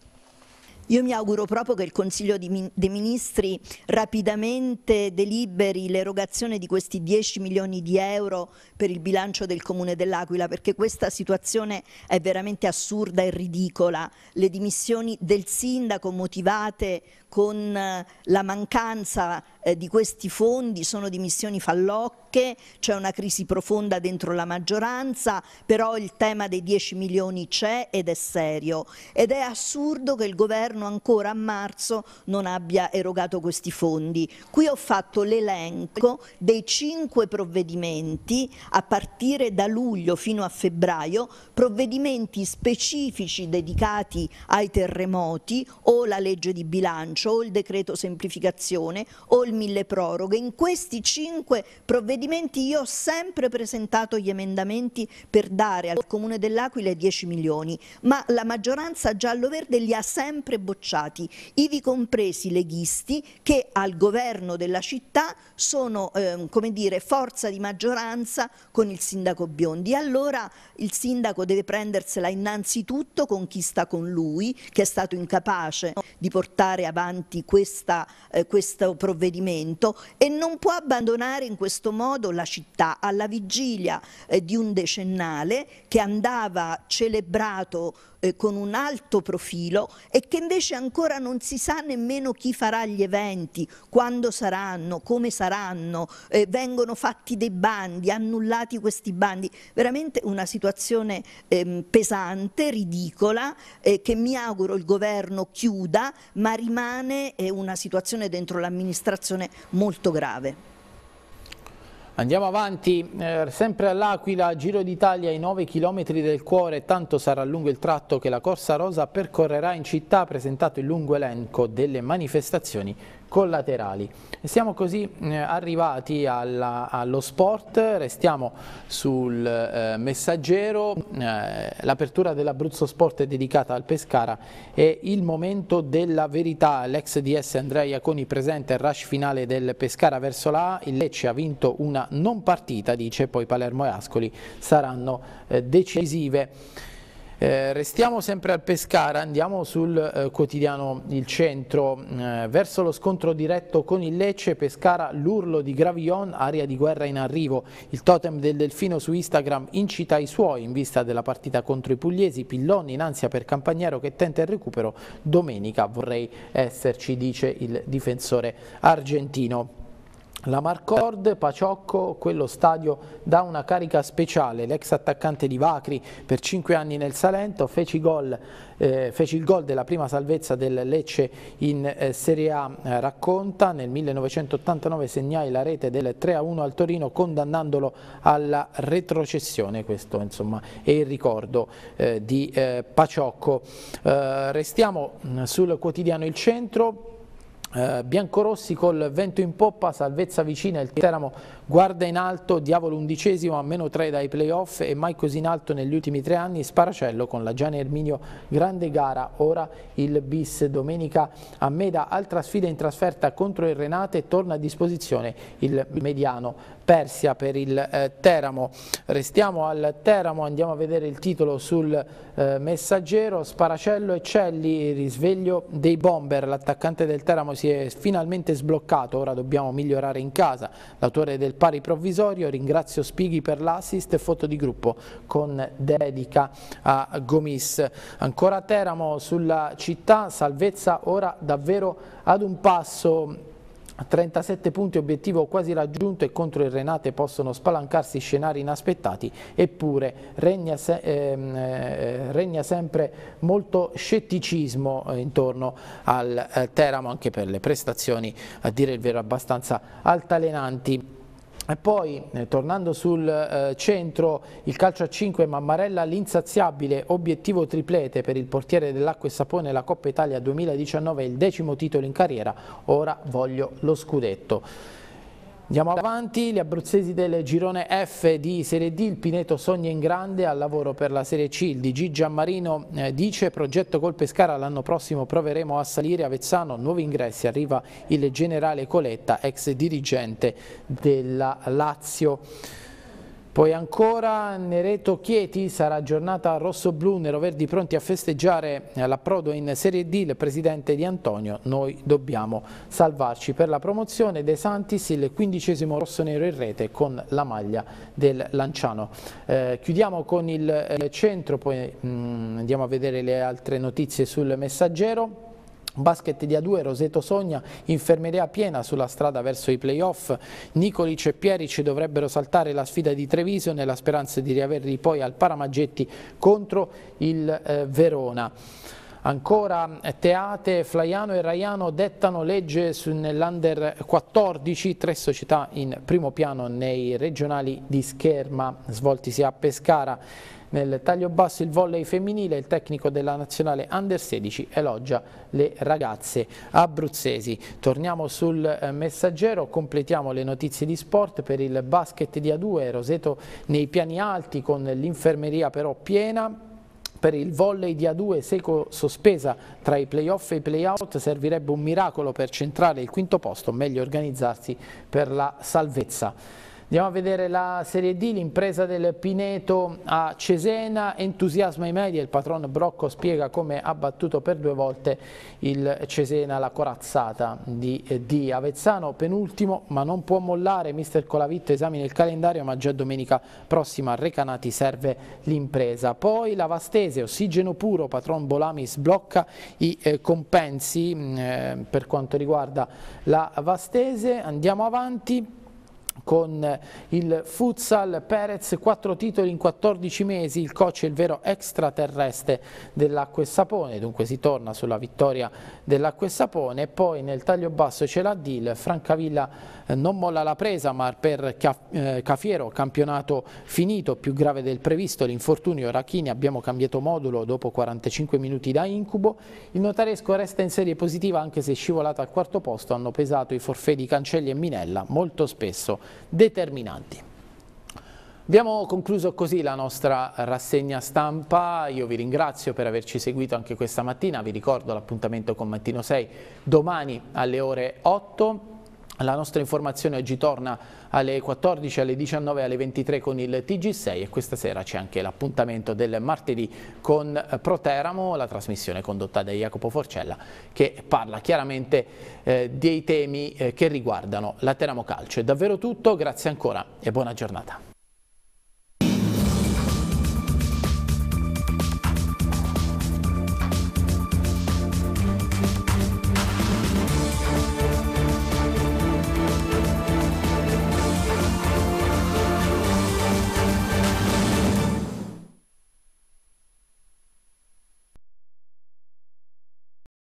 Io mi auguro proprio che il Consiglio dei Ministri rapidamente deliberi l'erogazione di questi dieci milioni di euro per il bilancio del Comune dell'Aquila, perché questa situazione è veramente assurda e ridicola. Le dimissioni del sindaco motivate con la mancanza eh, di questi fondi sono dimissioni fallocche, c'è una crisi profonda dentro la maggioranza, però il tema dei dieci milioni c'è ed è serio ed è assurdo che il governo ancora a marzo non abbia erogato questi fondi. Qui ho fatto l'elenco dei cinque provvedimenti a partire da luglio fino a febbraio, provvedimenti specifici dedicati ai terremoti o la legge di bilancio o il decreto semplificazione o il mille proroghe. In questi cinque provvedimenti io ho sempre presentato gli emendamenti per dare al Comune dell'Aquila dieci milioni, ma la maggioranza giallo-verde li ha sempre bocciati, ivi compresi i leghisti che al governo della città sono eh, come dire, forza di maggioranza con il sindaco Biondi. Allora il sindaco deve prendersela innanzitutto con chi sta con lui, che è stato incapace di portare avanti questa, eh, questo provvedimento, e non può abbandonare in questo modo la città alla vigilia eh, di un decennale che andava celebrato eh, con un alto profilo e che invece ancora non si sa nemmeno chi farà gli eventi, quando saranno, come saranno, eh, vengono fatti dei bandi, annullati questi bandi, veramente una situazione eh, pesante, ridicola, eh, che mi auguro il governo chiuda, ma rimane eh, una situazione dentro l'amministrazione molto grave. Andiamo avanti, eh, sempre all'Aquila, Giro d'Italia, i nove chilometri del cuore, tanto sarà lungo il tratto che la Corsa Rosa percorrerà in città, ha presentato il lungo elenco delle manifestazioni collaterali. Siamo così eh, arrivati alla, allo sport, restiamo sul eh, Messaggero, eh, l'apertura dell'Abruzzo Sport è dedicata al Pescara e il momento della verità, l'ex D S Andrea Iaconi presenta il rush finale del Pescara verso la A, il Lecce ha vinto una non partita, dice, poi Palermo e Ascoli saranno eh, decisive. Eh, restiamo sempre al Pescara, andiamo sul eh, quotidiano Il Centro, eh, verso lo scontro diretto con il Lecce, Pescara, l'urlo di Gravillon, aria di guerra in arrivo, il totem del Delfino su Instagram incita i suoi in vista della partita contro i pugliesi, Pillon in ansia per Campagnaro che tenta il recupero, domenica vorrei esserci, dice il difensore argentino. La Marcord, Paciocco, quello stadio dà una carica speciale, l'ex attaccante di Vacri per cinque anni nel Salento, fece, gol, eh, fece il gol della prima salvezza del Lecce in eh, Serie A, eh, racconta, nel millenovecentottantanove segnai la rete del tre a uno al Torino condannandolo alla retrocessione, questo insomma è il ricordo eh, di eh, Paciocco. Eh, restiamo sul quotidiano Il Centro. Uh, biancorossi col vento in poppa, salvezza vicina, il Teramo guarda in alto, Diavolo undicesimo a meno tre dai playoff e mai così in alto negli ultimi tre anni, Sparacello con la Gianni Erminio, grande gara, ora il bis, domenica a Meda, altra sfida in trasferta contro il Renate, torna a disposizione il mediano Persia per il eh, Teramo. Restiamo al Teramo, andiamo a vedere il titolo sul eh, Messaggero, Sparacello e Celli, risveglio dei bomber, l'attaccante del Teramo si è finalmente sbloccato, ora dobbiamo migliorare in casa, l'autore del pari provvisorio, ringrazio Spighi per l'assist, foto di gruppo con dedica a Gomis. Ancora a Teramo sulla città, salvezza ora davvero ad un passo, trentasette punti, obiettivo quasi raggiunto e contro il Renate possono spalancarsi scenari inaspettati, eppure regna, se, ehm, eh, regna sempre molto scetticismo eh, intorno al eh, Teramo, anche per le prestazioni a dire il vero abbastanza altalenanti. E poi, eh, tornando sul eh, centro, il calcio a cinque, Mammarella l'insaziabile, obiettivo triplete per il portiere dell'Acqua e Sapone, la Coppa Italia duemiladiciannove, il decimo titolo in carriera, ora voglio lo scudetto. Andiamo avanti, gli abruzzesi del girone F di Serie D, il Pineto sogna in grande al lavoro per la Serie C, il D G Gianmarino eh, dice progetto col Pescara, l'anno prossimo proveremo a salire, Avezzano, nuovi ingressi, arriva il generale Coletta, ex dirigente della Lazio. Poi ancora Nereto Chieti, sarà giornata rosso-blu, neroverdi pronti a festeggiare l'approdo in Serie D, il presidente Di Antonio, noi dobbiamo salvarci per la promozione, De Santis il quindicesimo rosso-nero in rete con la maglia del Lanciano. Eh, chiudiamo con il eh, centro, poi mh, andiamo a vedere le altre notizie sul Messaggero. Basket di A due, Roseto sogna, infermeria piena sulla strada verso i playoff, Nicolic e Pieric dovrebbero saltare la sfida di Treviso nella speranza di riaverli poi al Paramaggetti contro il eh, Verona. Ancora Teate, Flaiano e Raiano dettano legge nell'Under quattordici, tre società in primo piano nei regionali di scherma svoltisi a Pescara. Nel taglio basso il volley femminile, il tecnico della nazionale Under sedici elogia le ragazze abruzzesi. Torniamo sul Messaggero, completiamo le notizie di sport per il basket di A due, Roseto nei piani alti con l'infermeria però piena. Per il volley di A due, Seco sospesa tra i playoff e i playout, servirebbe un miracolo per centrare il quinto posto, meglio organizzarsi per la salvezza. Andiamo a vedere la Serie D, l'impresa del Pineto a Cesena, entusiasma i media, il patron Brocco spiega come ha battuto per due volte il Cesena, la corazzata di, di Avezzano, penultimo ma non può mollare, mister Colavitto esamina il calendario ma già domenica prossima a Recanati serve l'impresa. Poi la Vastese, ossigeno puro, patron Bolami sblocca i eh, compensi eh, per quanto riguarda la Vastese, andiamo avanti. con il futsal. Perez, quattro titoli in quattordici mesi, il coach è il vero extraterrestre dell'Acqua e Sapone, dunque si torna sulla vittoria dell'Acqua e Sapone. E poi nel taglio basso c'è la Dil, Francavilla eh, non molla la presa, ma per eh, Cafiero campionato finito, più grave del previsto l'infortunio Rachini, abbiamo cambiato modulo dopo quarantacinque minuti da incubo. Il Notaresco resta in serie positiva anche se scivolata al quarto posto, hanno pesato i forfè di Cancelli e Minella, molto spesso determinanti. Abbiamo concluso così la nostra rassegna stampa, io vi ringrazio per averci seguito anche questa mattina, vi ricordo l'appuntamento con Mattino sei domani alle ore otto. La nostra informazione oggi torna alle quattordici, alle diciannove e alle ventitré con il T G sei e questa sera c'è anche l'appuntamento del martedì con Proteramo, la trasmissione condotta da Jacopo Forcella che parla chiaramente eh, dei temi eh, che riguardano la Teramo Calcio. È davvero tutto, grazie ancora e buona giornata.